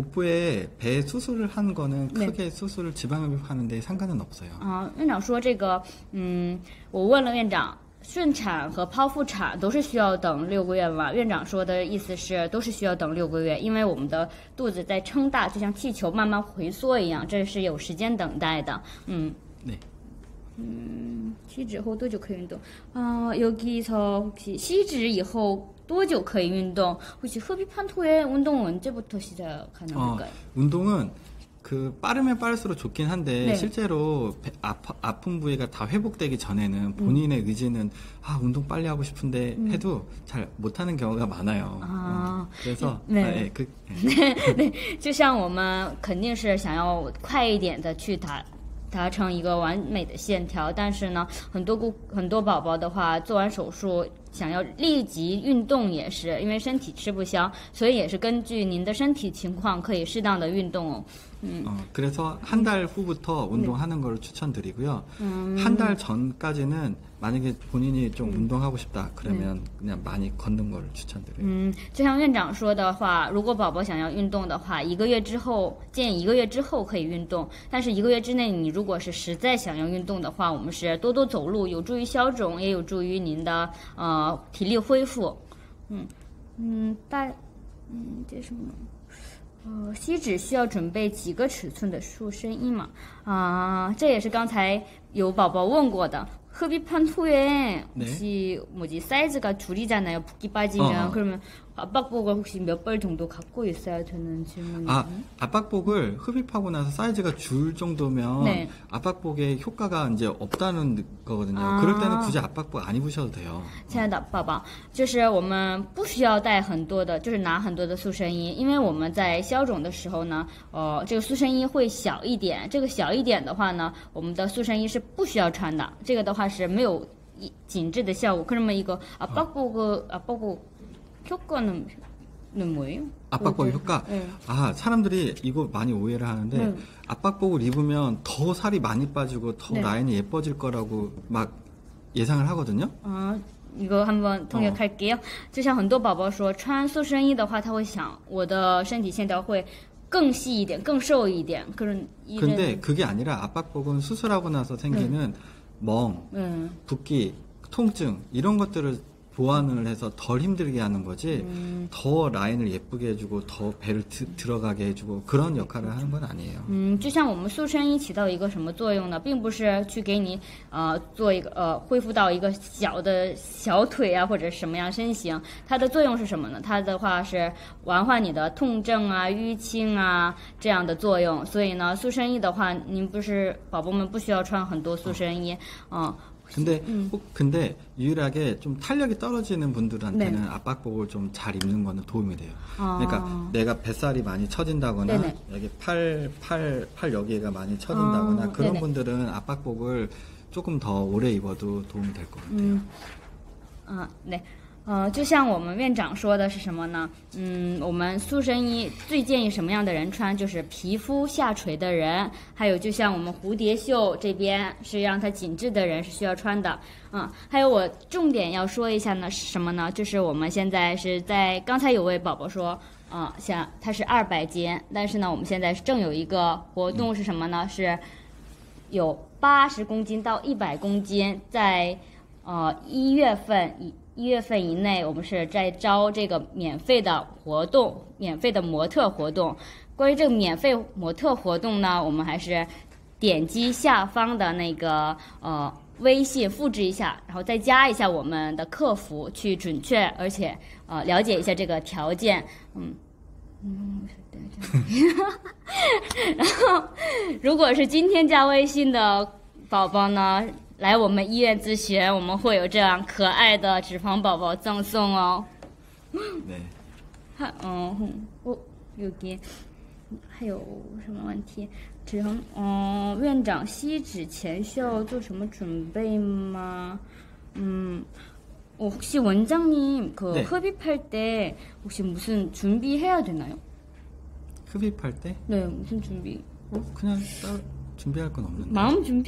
Speaker 2: 복부에 배 수술을 한 거는 크게 네. 수술을 지방흡입하는 데 상관은 없어요.
Speaker 1: 아, 院长说这个嗯我问了院长 顺产和剖腹产都是需要等六个月吗？院长说的意思是都是需要等六个月，因为我们的肚子在撑大，就像气球慢慢回缩一样，这是有时间等待的。嗯。
Speaker 2: 네.
Speaker 1: 음, 吸脂后多久可以运动? 아, 여기서 혹시 吸脂以后多久可以运动? 혹시 흡입한 후에 운동은 언제부터 시작하는
Speaker 2: 어,
Speaker 1: 건가요?
Speaker 2: 운동은 그 빠르면 빠를수록 좋긴 한데
Speaker 1: 네.
Speaker 2: 실제로 배, 아파, 아픈 부위가 다 회복되기 전에는 본인의 음. 의지는 아 운동 빨리 하고 싶은데 음. 해도 잘 못하는 경우가 많아요.
Speaker 1: 아,
Speaker 2: 어, 그래서
Speaker 1: 네.
Speaker 2: 아, 예, 그,
Speaker 1: 네, 네, 就像我们肯定是想要快一点的去达 达成一个完美的线条，但是呢，很多顾很多宝宝的话，做完手术想要立即运动也是因为身体吃不消，所以也是根据您的身体情况可以适当的运动哦。 음.
Speaker 2: 어, 그래서 한 달 후부터 운동하는 걸 추천드리고요. 음. 한 달 전까지는 만약에 본인이 좀 음. 운동하고 싶다 그러면 음. 그냥 많이 걷는 걸 추천드려요.
Speaker 1: 嗯，就像院长说的话，如果宝宝想要运动的话，一个月之后建议一个月之后可以运动，但是一个月之内你如果是实在想要运动的话，我们是多多走路，有助于消肿，也有助于您的呃体力恢复。嗯嗯，大嗯这什么？ 呃，吸脂需要准备几个尺寸的塑身衣嘛？啊，这也是刚才有宝宝问过的。 흡입한 후에 혹시 네. 뭐지 사이즈가 줄이잖아요. 붓기 빠지면 어. 그러면 압박복을 혹시 몇 벌 정도 갖고 있어야 되는 질문이에요.
Speaker 2: 아, 압박복을 흡입하고 나서 사이즈가 줄 정도면 네. 압박복의 효과가 이제 없다는 거거든요. 아. 그럴 때는 굳이 압박복 안 입으셔도 돼요.
Speaker 1: 亲爱的宝宝，就是我们不需要带很多的，就是拿很多的塑身衣，因为我们在消肿的时候呢，呃，这个塑身衣会小一点。这个小一点的话呢，我们的塑身衣是不需要穿的。这个的话是没有紧致的效果。그러면 이거 압박복 압박복 효과는 뭐예요?
Speaker 2: 압박복 효과? 네. 아, 사람들이 이거 많이 오해를 하는데 네. 압박복을 입으면 더 살이 많이 빠지고 더 네. 라인이 예뻐질 거라고 막 예상을 하거든요.
Speaker 1: 아, 이거 한번 통역할게요. 就像很多宝宝说穿塑身衣的话他会想我的身体线条会更细一点更瘦一点 그런
Speaker 2: 근데 그게 아니라 압박복은 수술하고 나서 생기는 네. 멍, 네. 붓기, 통증 이런 것들을 보완을 해서 덜 힘들게 하는 거지 음. 더 라인을 예쁘게 해주고 더 배를 드, 들어가게 해주고 그런 역할을 하는 건 아니에요.
Speaker 1: 嗯，就像我们塑身衣起到一个什么作用呢？并不是去给你呃做一个呃恢复到一个小的小腿啊或者什么样身形，它的作用是什么呢？它的话是完缓你的痛症啊、淤青啊这样的作用。所以呢，塑身衣的话，您不是宝宝们不需要穿很多塑身衣，嗯。
Speaker 2: 근데 음. 혹 근데 유일하게 좀 탄력이 떨어지는 분들한테는 네. 압박복을 좀 잘 입는 거는 도움이 돼요. 아. 그러니까 내가 뱃살이 많이 처진다거나 네네. 여기 팔, 팔, 팔 여기가 많이 처진다거나 아. 그런 네네. 분들은 압박복을 조금 더 오래 입어도 도움이 될 것 같아요.
Speaker 1: 음. 아, 네. 呃，就像我们院长说的是什么呢？嗯，我们塑身衣最建议什么样的人穿？就是皮肤下垂的人，还有就像我们蝴蝶袖这边是让它紧致的人是需要穿的。嗯，还有我重点要说一下呢是什么呢？就是我们现在是在刚才有位宝宝说，啊、呃，像他是二百斤，但是呢我们现在正有一个活动是什么呢？是有八十公斤到一百公斤，在呃一月份以。 一月份以内，我们是在招这个免费的活动，免费的模特活动。关于这个免费模特活动呢，我们还是点击下方的那个呃微信，复制一下，然后再加一下我们的客服，去准确而且呃了解一下这个条件。嗯嗯，然后如果是今天加微信的宝宝呢？ 来我们医院咨询，我们会有这样可爱的脂肪宝宝赠送哦。
Speaker 2: 对。
Speaker 1: 还嗯，我有给，还有什么问题？脂肪嗯，院长吸脂前需要做什么准备吗？嗯，혹시 원장님 그 네. 흡입할 때 혹시 무슨 준비해야 되나요?
Speaker 2: 흡입할 때?
Speaker 1: 네, 무슨 준비?
Speaker 2: 어, 그냥 따로. 준비할 건 없는데.
Speaker 1: 마음 준비?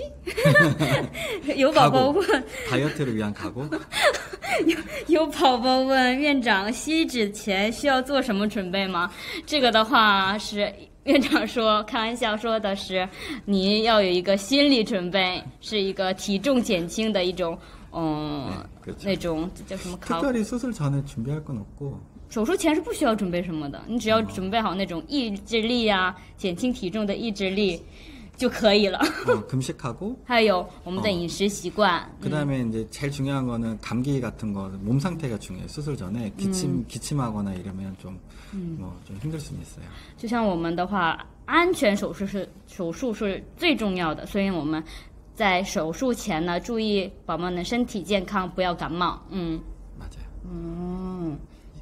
Speaker 1: 요宝宝问
Speaker 2: 다이어트를 위한 각오?
Speaker 1: 有宝宝问院长吸脂前需要做什么准备吗？这个的话是院长说开玩笑说的是你要有一个心理准备，是一个体重减轻的一种嗯 네, 그렇죠. 那种叫什么
Speaker 2: 특별히 수술 전에 준비할 건 없고
Speaker 1: 手术前是不需要准备什么的，你只要准备好那种意志力啊，减轻体重的意志力。 就可以了。
Speaker 2: 어, 금식하고
Speaker 1: 还有我们的饮食习惯。
Speaker 2: 그다음에 음. 이제 제일 중요한 거는 감기 같은 거 몸 상태가 중요해요. 수술 전에 기침 음. 기침하거나 이러면 좀 뭐 좀 힘들 수는 있어요.
Speaker 1: 就像我们的话，安全手术是手术是最重要的，所以我们在手术前呢，注意宝宝们的身体健康，不要感冒。嗯。
Speaker 2: 맞아요.
Speaker 1: 음.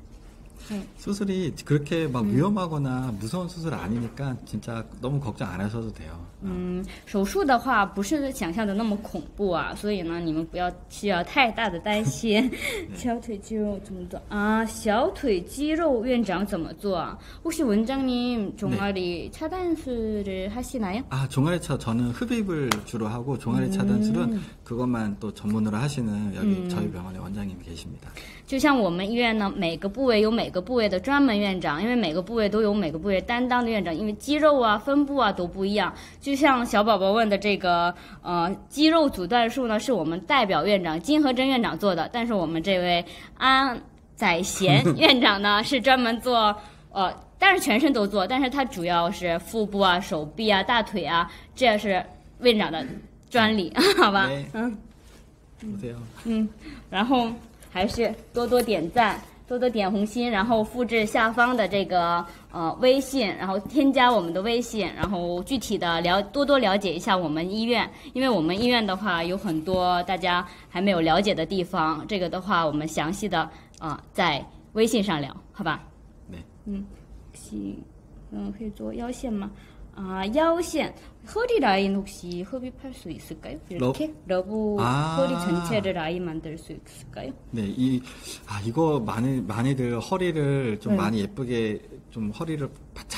Speaker 2: 수술이 그렇게 막 음. 위험하거나 무서운 수술 아니니까 진짜 너무 걱정 안 하셔도 돼요.
Speaker 1: 嗯，手术的话不是想象的那么恐怖啊，所以呢，你们不要需要太大的担心。小腿肌肉怎么做啊？小腿肌肉院长怎么做啊？ 혹시 원장님 종아리 네. 차단술을 하시나요?
Speaker 2: 아, 종아리 차 저는 흡입을 주로 하고 종아리 음. 차단술은 그것만 또 전문으로 하시는 여기 음. 저희 병원에 원장님이 계십니다.
Speaker 1: 就像我们医院呢，每个部位有每个部位的专门院长，因为每个部位都有每个部位担当的院长，因为肌肉啊、分布啊都不一样。就像小宝宝问的这个呃肌肉阻断术呢，是我们代表院长金和珍院长做的，但是我们这位安宰贤院长呢是专门做呃但是全身都做，但是它主要是腹部啊、手臂啊、大腿啊，这是院长的专利，好吧？嗯。
Speaker 2: 보세요.
Speaker 1: 嗯，然后还是多多点赞，多多点红心，然后复制下方的这个呃微信，然后添加我们的微信，然后具体的了多多了解一下我们医院，因为我们医院的话有很多大家还没有了解的地方，这个的话我们详细的啊、呃、在微信上聊，好吧？
Speaker 2: 네.
Speaker 1: 嗯，行，嗯，可以做腰线吗？ 아, 야오신 허리 라인 혹시 흡입할 수 있을까요? 이렇게 러브
Speaker 2: 아.
Speaker 1: 허리 전체를 라인 만들 수 있을까요?
Speaker 2: 네, 이, 아, 이거 많이, 많이들 허리를 좀
Speaker 1: 네.
Speaker 2: 많이 예쁘게 좀 허리를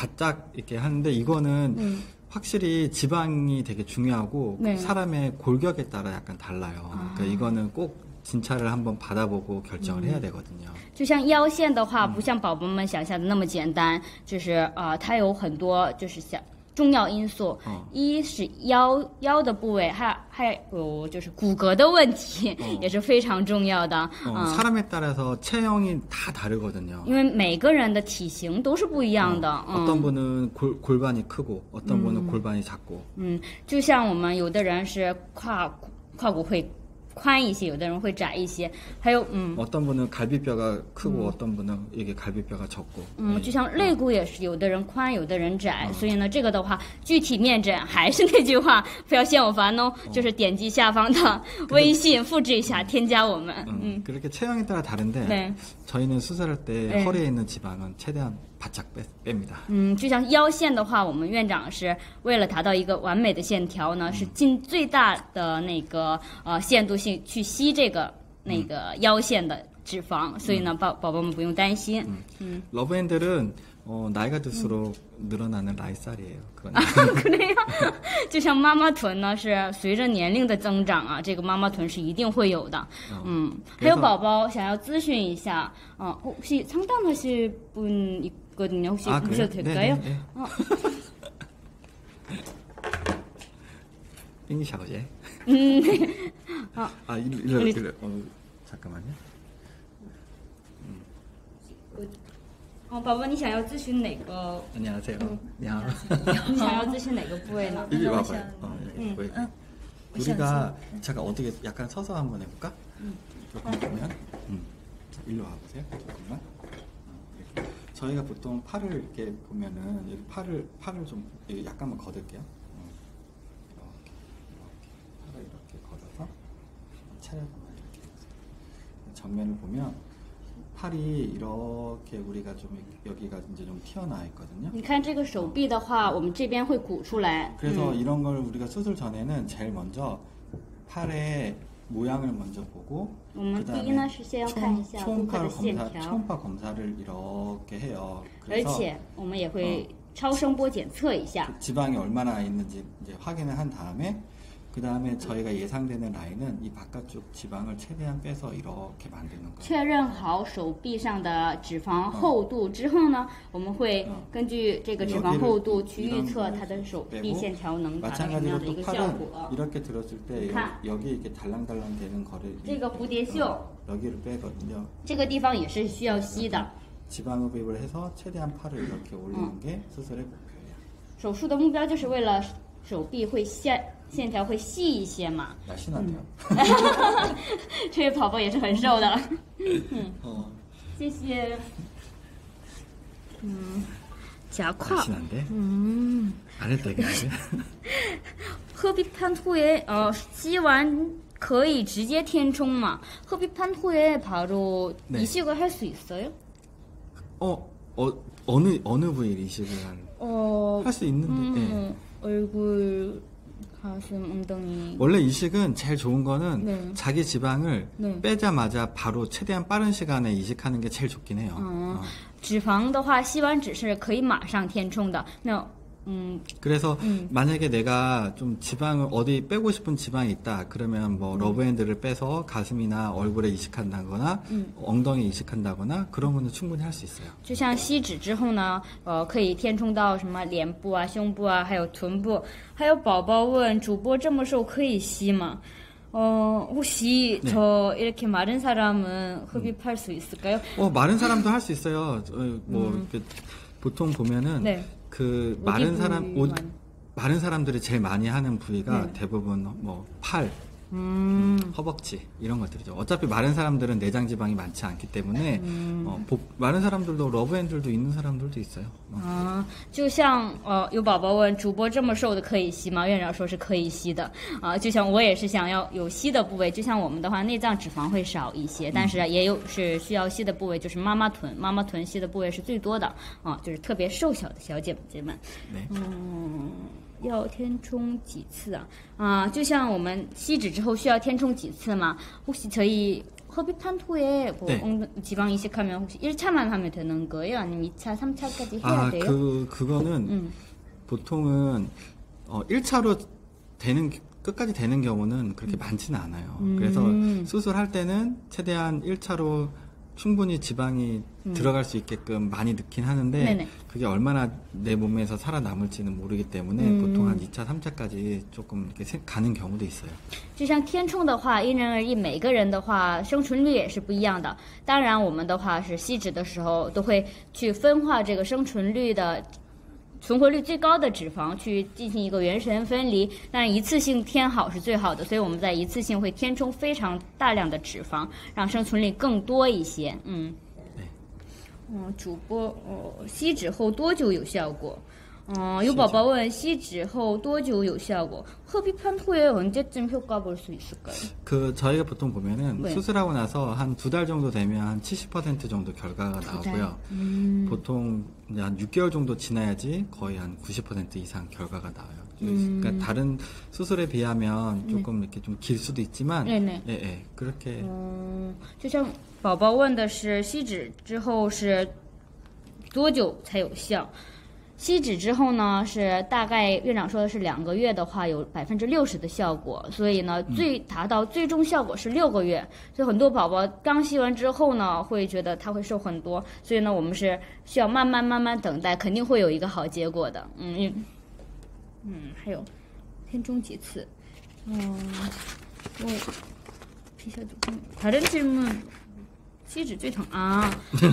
Speaker 2: 자짝 이렇게 하는데 이거는
Speaker 1: 음.
Speaker 2: 확실히 지방이 되게 중요하고
Speaker 1: 네.
Speaker 2: 사람의 골격에 따라 약간 달라요.
Speaker 1: 아.
Speaker 2: 그러니까 이거는 꼭 진찰을 한번 받아보고 결정을
Speaker 1: 음.
Speaker 2: 해야 되거든요.
Speaker 1: 就像腰线的话，不像宝宝们想象的那么简单，就是啊、呃，它有很多就是想。 重要因素，
Speaker 2: 哦
Speaker 1: 一是腰腰的部位，还还有就是骨骼的问题，
Speaker 2: 哦
Speaker 1: 也是非常重要的。
Speaker 2: 어,
Speaker 1: 嗯，
Speaker 2: 사람에 따라서 체형이 다 다르거든요.
Speaker 1: 因为每个人的体型都是不一样的。
Speaker 2: 어, 어떤 분은 골, 골반이 크고 어떤 분은 골반이 작고.
Speaker 1: 嗯，就像我们有的人是胯骨胯骨会宽一些，有的人会窄一些，还有嗯
Speaker 2: 어떤 분은 갈비뼈가 크고 어떤 분은 이게 갈비뼈가 적고.
Speaker 1: 嗯，
Speaker 2: 네.
Speaker 1: 就像肋骨也是，有的人宽，有的人窄，所以呢，这个的话，具体面诊还是那句话，不要嫌我烦哦，就是点击下方的微信，复制一下，添加我们。
Speaker 2: 음,
Speaker 1: 嗯，
Speaker 2: 그렇게 체형에 따라 다른데
Speaker 1: 네.
Speaker 2: 저희는 수술할 때
Speaker 1: 네.
Speaker 2: 허리에 있는 지방은 최대한 바짝 빼, 뺍니다.
Speaker 1: 嗯，就像腰线的话，我们院长是为了达到一个完美的线条呢，是尽最大的那个呃限度性去吸这个那个腰线的脂肪，所以呢，宝宝宝们不用担心。
Speaker 2: 음. 러브핸들은 어, 나이가 들수록 늘어나는 라이살이에요. 그건.
Speaker 1: 对呀，就像妈妈臀呢，是随着年龄的增长啊，这个妈妈臀是一定会有的。嗯，还有宝宝想要咨询一下，嗯、呃， 혹시 상담하실 분 있거든요. 혹시
Speaker 2: 아,
Speaker 1: 보셔도
Speaker 2: 그래요?
Speaker 1: 될까요?
Speaker 2: 네, 네, 네.
Speaker 1: 어.
Speaker 2: 잉샤오제.
Speaker 1: 음,
Speaker 2: 아, 아 일로 일로
Speaker 1: 우리-
Speaker 2: 일로. 어, 잠깐만요.
Speaker 1: 哦，宝宝，你想要咨询哪个？
Speaker 2: 안녕하세요. 야.
Speaker 1: 你想要咨询哪个部位呢？
Speaker 2: 이리
Speaker 3: 음.
Speaker 2: 와봐요. 어, 여기 보여. 우리가 잠깐 어떻게 약간 서서 한번 해볼까? 조금 보면. 음. 자, 일로 와보세요. 잠깐만. 어, 이렇게. 저희가 보통 팔을 이렇게 보면은 여기 팔을 팔을 좀 여기 약간만 걷을게요. 어. 이렇게, 이렇게 팔을 이렇게 걷어서 차례만 이렇게 해서. 정면을 보면 팔이 이렇게 우리가 좀 여기가 이제 좀 튀어나와 있거든요.
Speaker 1: 你看这个手臂的话，我们这边会鼓出来。
Speaker 2: 그래서 이런 걸 우리가 수술 전에는 제일 먼저 팔의 모양을 먼저 보고
Speaker 1: 我们第一
Speaker 2: 그다음에
Speaker 1: 呢是先要看一下顾客
Speaker 2: 초음파
Speaker 1: 的线
Speaker 2: 검사
Speaker 1: 条，
Speaker 2: 초음파 검사를 이렇게 해요.
Speaker 1: 而
Speaker 2: 그래서
Speaker 1: 且我们也会超声波检测一下。
Speaker 2: 지방이 얼마나 있는지 이제 확인을 한 다음에 그 다음에 저희가 예상되는 라인은 이 바깥쪽 지방을 최대한 빼서 이렇게 만드는 거예요.
Speaker 1: 确认好手臂上的脂肪厚度之后呢，我们会根据这个脂肪厚度去预测它的手臂线条能达到什么
Speaker 2: 마찬가지로
Speaker 1: 样的一
Speaker 2: 또
Speaker 1: 个效
Speaker 2: 팔은
Speaker 1: 果。
Speaker 2: 이렇게 들었을 때
Speaker 1: 가.
Speaker 2: 여기 이렇게 달랑달랑 되는 거를
Speaker 1: 这个蝴蝶袖
Speaker 2: 어, 여기를 빼거든요.
Speaker 1: 这个地方也是需要吸的。
Speaker 2: 지방 흡입을 해서 최대한 팔을 이렇게 올리는 게 수술의 목표예요.
Speaker 1: 手术的目标就是为了手臂会线线条会细一些嘛。
Speaker 2: 날씬하네요.
Speaker 1: 这位宝宝也是很瘦的。
Speaker 2: 어,
Speaker 1: 谢谢。嗯，夹胯。
Speaker 2: 날씬한데?
Speaker 1: 嗯，
Speaker 2: 안 했다 이게.
Speaker 1: 흡입한 후에 어吸完可以直接填充嘛? 흡입한 후에 바로
Speaker 2: 네.
Speaker 1: 이식을 할 수 있어요?
Speaker 2: 어, 어 어느 어느 부위를 이식을 한?
Speaker 1: 어,
Speaker 2: 할 수 있는데. 네.
Speaker 1: 음, 얼굴, 가슴, 엉덩이.
Speaker 2: 원래 이식은 제일 좋은 거는
Speaker 1: 네.
Speaker 2: 자기 지방을
Speaker 1: 네.
Speaker 2: 빼자마자 바로 최대한 빠른 시간에 이식하는 게 제일 좋긴 해요.
Speaker 1: 嗯
Speaker 2: 어.
Speaker 1: 脂肪的话，吸完脂是可以马上填充的。那，嗯，
Speaker 2: 그래서
Speaker 1: 음.
Speaker 2: 만약에 내가 좀 지방을 어디 빼고 싶은 지방이 있다 그러면 뭐 러브핸드를 빼서 가슴이나 얼굴에 이식한다거나
Speaker 1: 음.
Speaker 2: 엉덩이 이식한다거나 그런 거는 충분히 할 수 있어요.
Speaker 1: 就像吸脂之后呢，呃，可以填充到什么脸部啊、胸部啊，还有臀部。还有宝宝问主播这么瘦可以吸吗？ 어, 혹시
Speaker 2: 네.
Speaker 1: 저 이렇게 마른 사람은 흡입할 수 있을까요?
Speaker 2: 어 마른 사람도 할 수 있어요. 어, 뭐
Speaker 1: 음.
Speaker 2: 이렇게 보통 보면은
Speaker 1: 네.
Speaker 2: 그
Speaker 1: 어디
Speaker 2: 마른 사람 옷
Speaker 1: 부위만?
Speaker 2: 마른 사람들이 제일 많이 하는 부위가
Speaker 1: 네.
Speaker 2: 대부분 뭐 팔,
Speaker 1: 음.
Speaker 2: 허벅지 이런 것들이죠. 어차피 마른 사람들은 내장 지방이 많지 않기 때문에
Speaker 1: 음.
Speaker 2: 어, 복- 마른 사람들도 러브핸들도 있는 사람들도 있어요. 어.
Speaker 1: 啊，就像呃，有宝宝问主播这么瘦的可以吸吗？院长说是可以吸的啊、就像我也是想要有吸的部位，就像我们的话，内脏脂肪会少一些，但是也有是需要吸的部位，就是妈妈臀，妈妈臀吸的部位是最多的啊，就是特别瘦小的小姐姐们。
Speaker 2: 네.
Speaker 1: 嗯，要填充几次啊？啊，就像我们吸脂之后需要填充几次吗？혹시 저희 흡입한 후에 뭐
Speaker 2: 네.
Speaker 1: 엉- 지방 이식하면 혹시 일 차만 하면 되는 거예요? 아니면 이 차, 삼 차까지 해야
Speaker 2: 아,
Speaker 1: 돼요?
Speaker 2: 그 그거는
Speaker 1: 음.
Speaker 2: 보통은 어, 일 차로 되는 끝까지 되는 경우는 그렇게 많지는 않아요.
Speaker 1: 음.
Speaker 2: 그래서 수술할 때는 최대한 일 차로 충분히 지방이 들어갈 수 있게끔 많이 넣긴 하는데
Speaker 1: 음. 네네.
Speaker 2: 그게 얼마나 내 몸에서 살아남을지는 모르기 때문에
Speaker 1: 음.
Speaker 2: 보통 한 이 차, 삼 차까지 조금 이렇게 세- 가는 경우도 있어요.
Speaker 1: 就像填充的话，因人而异，每个人的话生存率也是不一样的。当然，我们的话是吸脂的时候都会去分化这个生存率的。存活率最高的脂肪去进行一个原神分离，但是一次性填好是最好的，所以我们在一次性会填充非常大量的脂肪，让生存率更多一些。嗯，
Speaker 2: 네.
Speaker 1: 嗯，主播哦，吸脂后多久有效果？嗯，有宝宝问吸脂后多久有效果？흡입한 후에 언제쯤 효과 볼 수 있을까요?
Speaker 2: 그 저희가 보통 보면은
Speaker 1: 네.
Speaker 2: 수술하고 나서 한 두 달 정도 되면 한 칠십 퍼센트 정도 결과가 나오고요. 보통 이제 한 육 개월 정도 지나야지 거의 한 구십 퍼센트 이상 결과가 나와요.
Speaker 1: 음.
Speaker 2: 그러니까 다른 수술에 비하면 조금 이렇게 좀 길 수도 있지만,
Speaker 1: 네네.
Speaker 2: 예, 예, 그렇게
Speaker 1: 嗯，就像宝宝问的是吸脂之后是多久才有效？吸脂之后呢，是大概院长说的是两个月的话，有百分之六十的效果，所以呢，最达到最终效果是六个月。所以很多宝宝刚吸完之后呢，会觉得他会瘦很多，所以呢，我们是需要慢慢慢慢等待，肯定会有一个好结果的。嗯嗯嗯，还有填充几次？嗯，我皮下组。 다른 질문 시즈 最疼 아.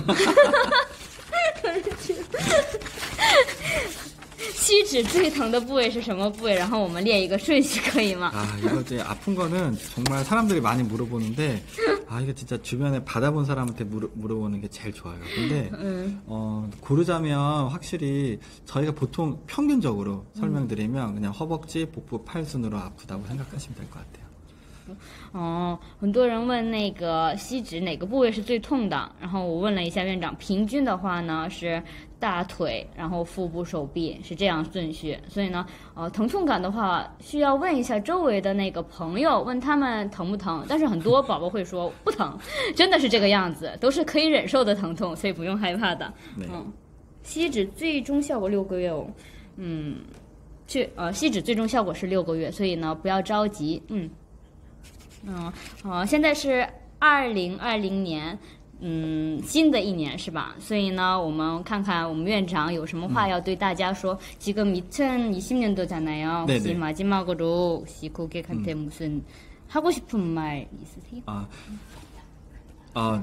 Speaker 1: 시즈 最疼的部位是什么部位？然后我们列一个顺序可以吗？
Speaker 2: 아, 이거 이제 아픈 거는 정말 사람들이 많이 물어보는데, 아, 이거 진짜 주변에 받아본 사람한테 물어, 물어보는 게 제일 좋아요. 근데, 어, 고르자면 확실히 저희가 보통 평균적으로 설명드리면 그냥 허벅지, 복부, 팔 순으로 아프다고 생각하시면 될 것 같아요.
Speaker 1: 哦，很多人问那个吸脂哪个部位是最痛的，然后我问了一下院长，平均的话呢是大腿，然后腹部、手臂是这样顺序。所以呢，呃，疼痛感的话需要问一下周围的那个朋友，问他们疼不疼。但是很多宝宝会说不疼，真的是这个样子，都是可以忍受的疼痛，所以不用害怕的。
Speaker 2: 네.
Speaker 1: 嗯，吸脂最终效果六个月哦，嗯，去呃吸脂最终效果是六个月，所以呢不要着急，嗯。 嗯，呃，现在是二零二零年，嗯，新的一年是吧？所以呢，我们看看我们院长有什么话要对大家说。지금 이천이십 년도잖아요.
Speaker 2: 네네.
Speaker 1: 혹시 마지막으로 혹시 고객한테 무슨 하고 싶은 말 있으세요?
Speaker 2: 아, 어,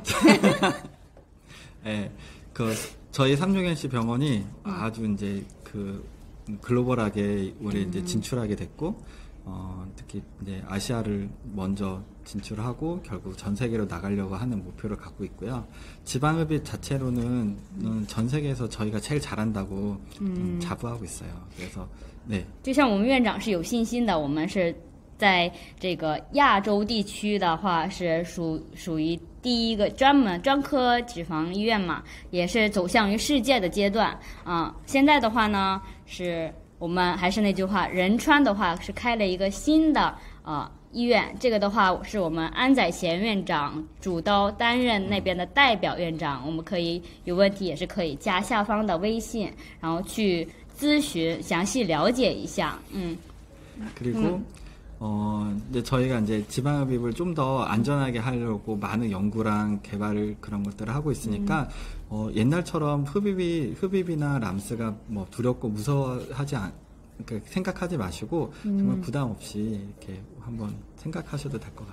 Speaker 2: 예, 그 저희 삼종현 씨 병원이 아주 이제 그 글로벌하게 올해 이제 진출하게 됐고. 어, 특히 이제 아시아를 먼저 진출하고 결국 전 세계로 나가려고 하는 목표를 갖고 있고요. 지방흡입 자체로는 음, 전 세계에서 저희가 제일 잘한다고 음, 자부하고 있어요. 그래서 네.
Speaker 1: 就像我们院长是有信心的，我们是在这个亚洲地区的话是属属于第一个专门专科脂肪医院嘛，也是走向于世界的阶段啊、现在的话呢是。 我们还是那句话，仁川的话是开了一个新的呃医院，这个的话是我们安宰贤院长主刀担任那边的代表院长，我们可以有问题也是可以加下方的微信，然后去咨询详细了解一下。嗯，
Speaker 2: 그리고
Speaker 1: 음.
Speaker 2: 어, 이제 저희가 이제 지방흡입을 좀 더 안전하게 하려고 많은 연구랑 개발을 그런 것들을 하고 있으니까, 어, 옛날처럼 흡입이, 흡입이나 람스가 뭐 두렵고 무서워하지 않, 그러니까 생각하지 마시고, 정말 부담 없이 이렇게 한번 생각하셔도 될 것 같아요.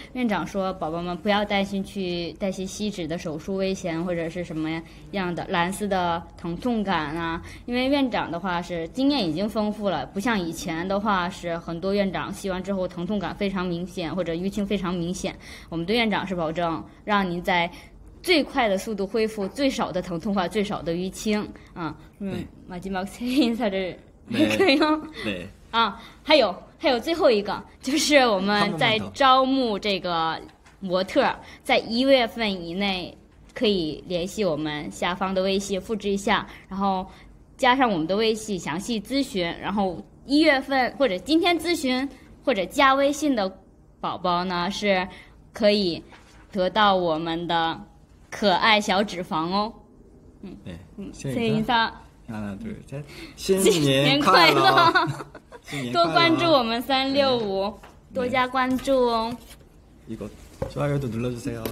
Speaker 1: 院长说，宝宝们不要担心去担心吸脂的手术危险或者是什么样的蓝丝的疼痛感啊，因为院长的话是经验已经丰富了，不像以前的话是很多院长吸完之后疼痛感非常明显或者淤青非常明显，我们对院长是保证让您在最快的速度恢复最少的疼痛化最少的淤青啊。嗯，마지막 새해 인사를 할까요？
Speaker 2: 对。
Speaker 1: 啊，还有还有最后一个，就是我们在招募这个模特，在一月份以内可以联系我们下方的微信，复制一下，然后加上我们的微信详细咨询，然后一月份或者今天咨询或者加微信的宝宝呢，是可以得到我们的可爱小脂肪哦。嗯，
Speaker 2: 对，
Speaker 1: 嗯，谢谢인사。
Speaker 2: 하나 둘 셋， 新年快乐！
Speaker 1: 多关注我们三六五，多加关注哦。
Speaker 2: 이거 좋아요도 눌러주세요.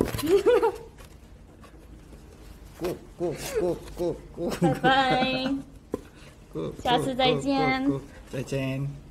Speaker 2: 꾹, 꾹, 꾹, 꾹, 꾹.
Speaker 1: 拜拜，下次再见。
Speaker 2: 再见。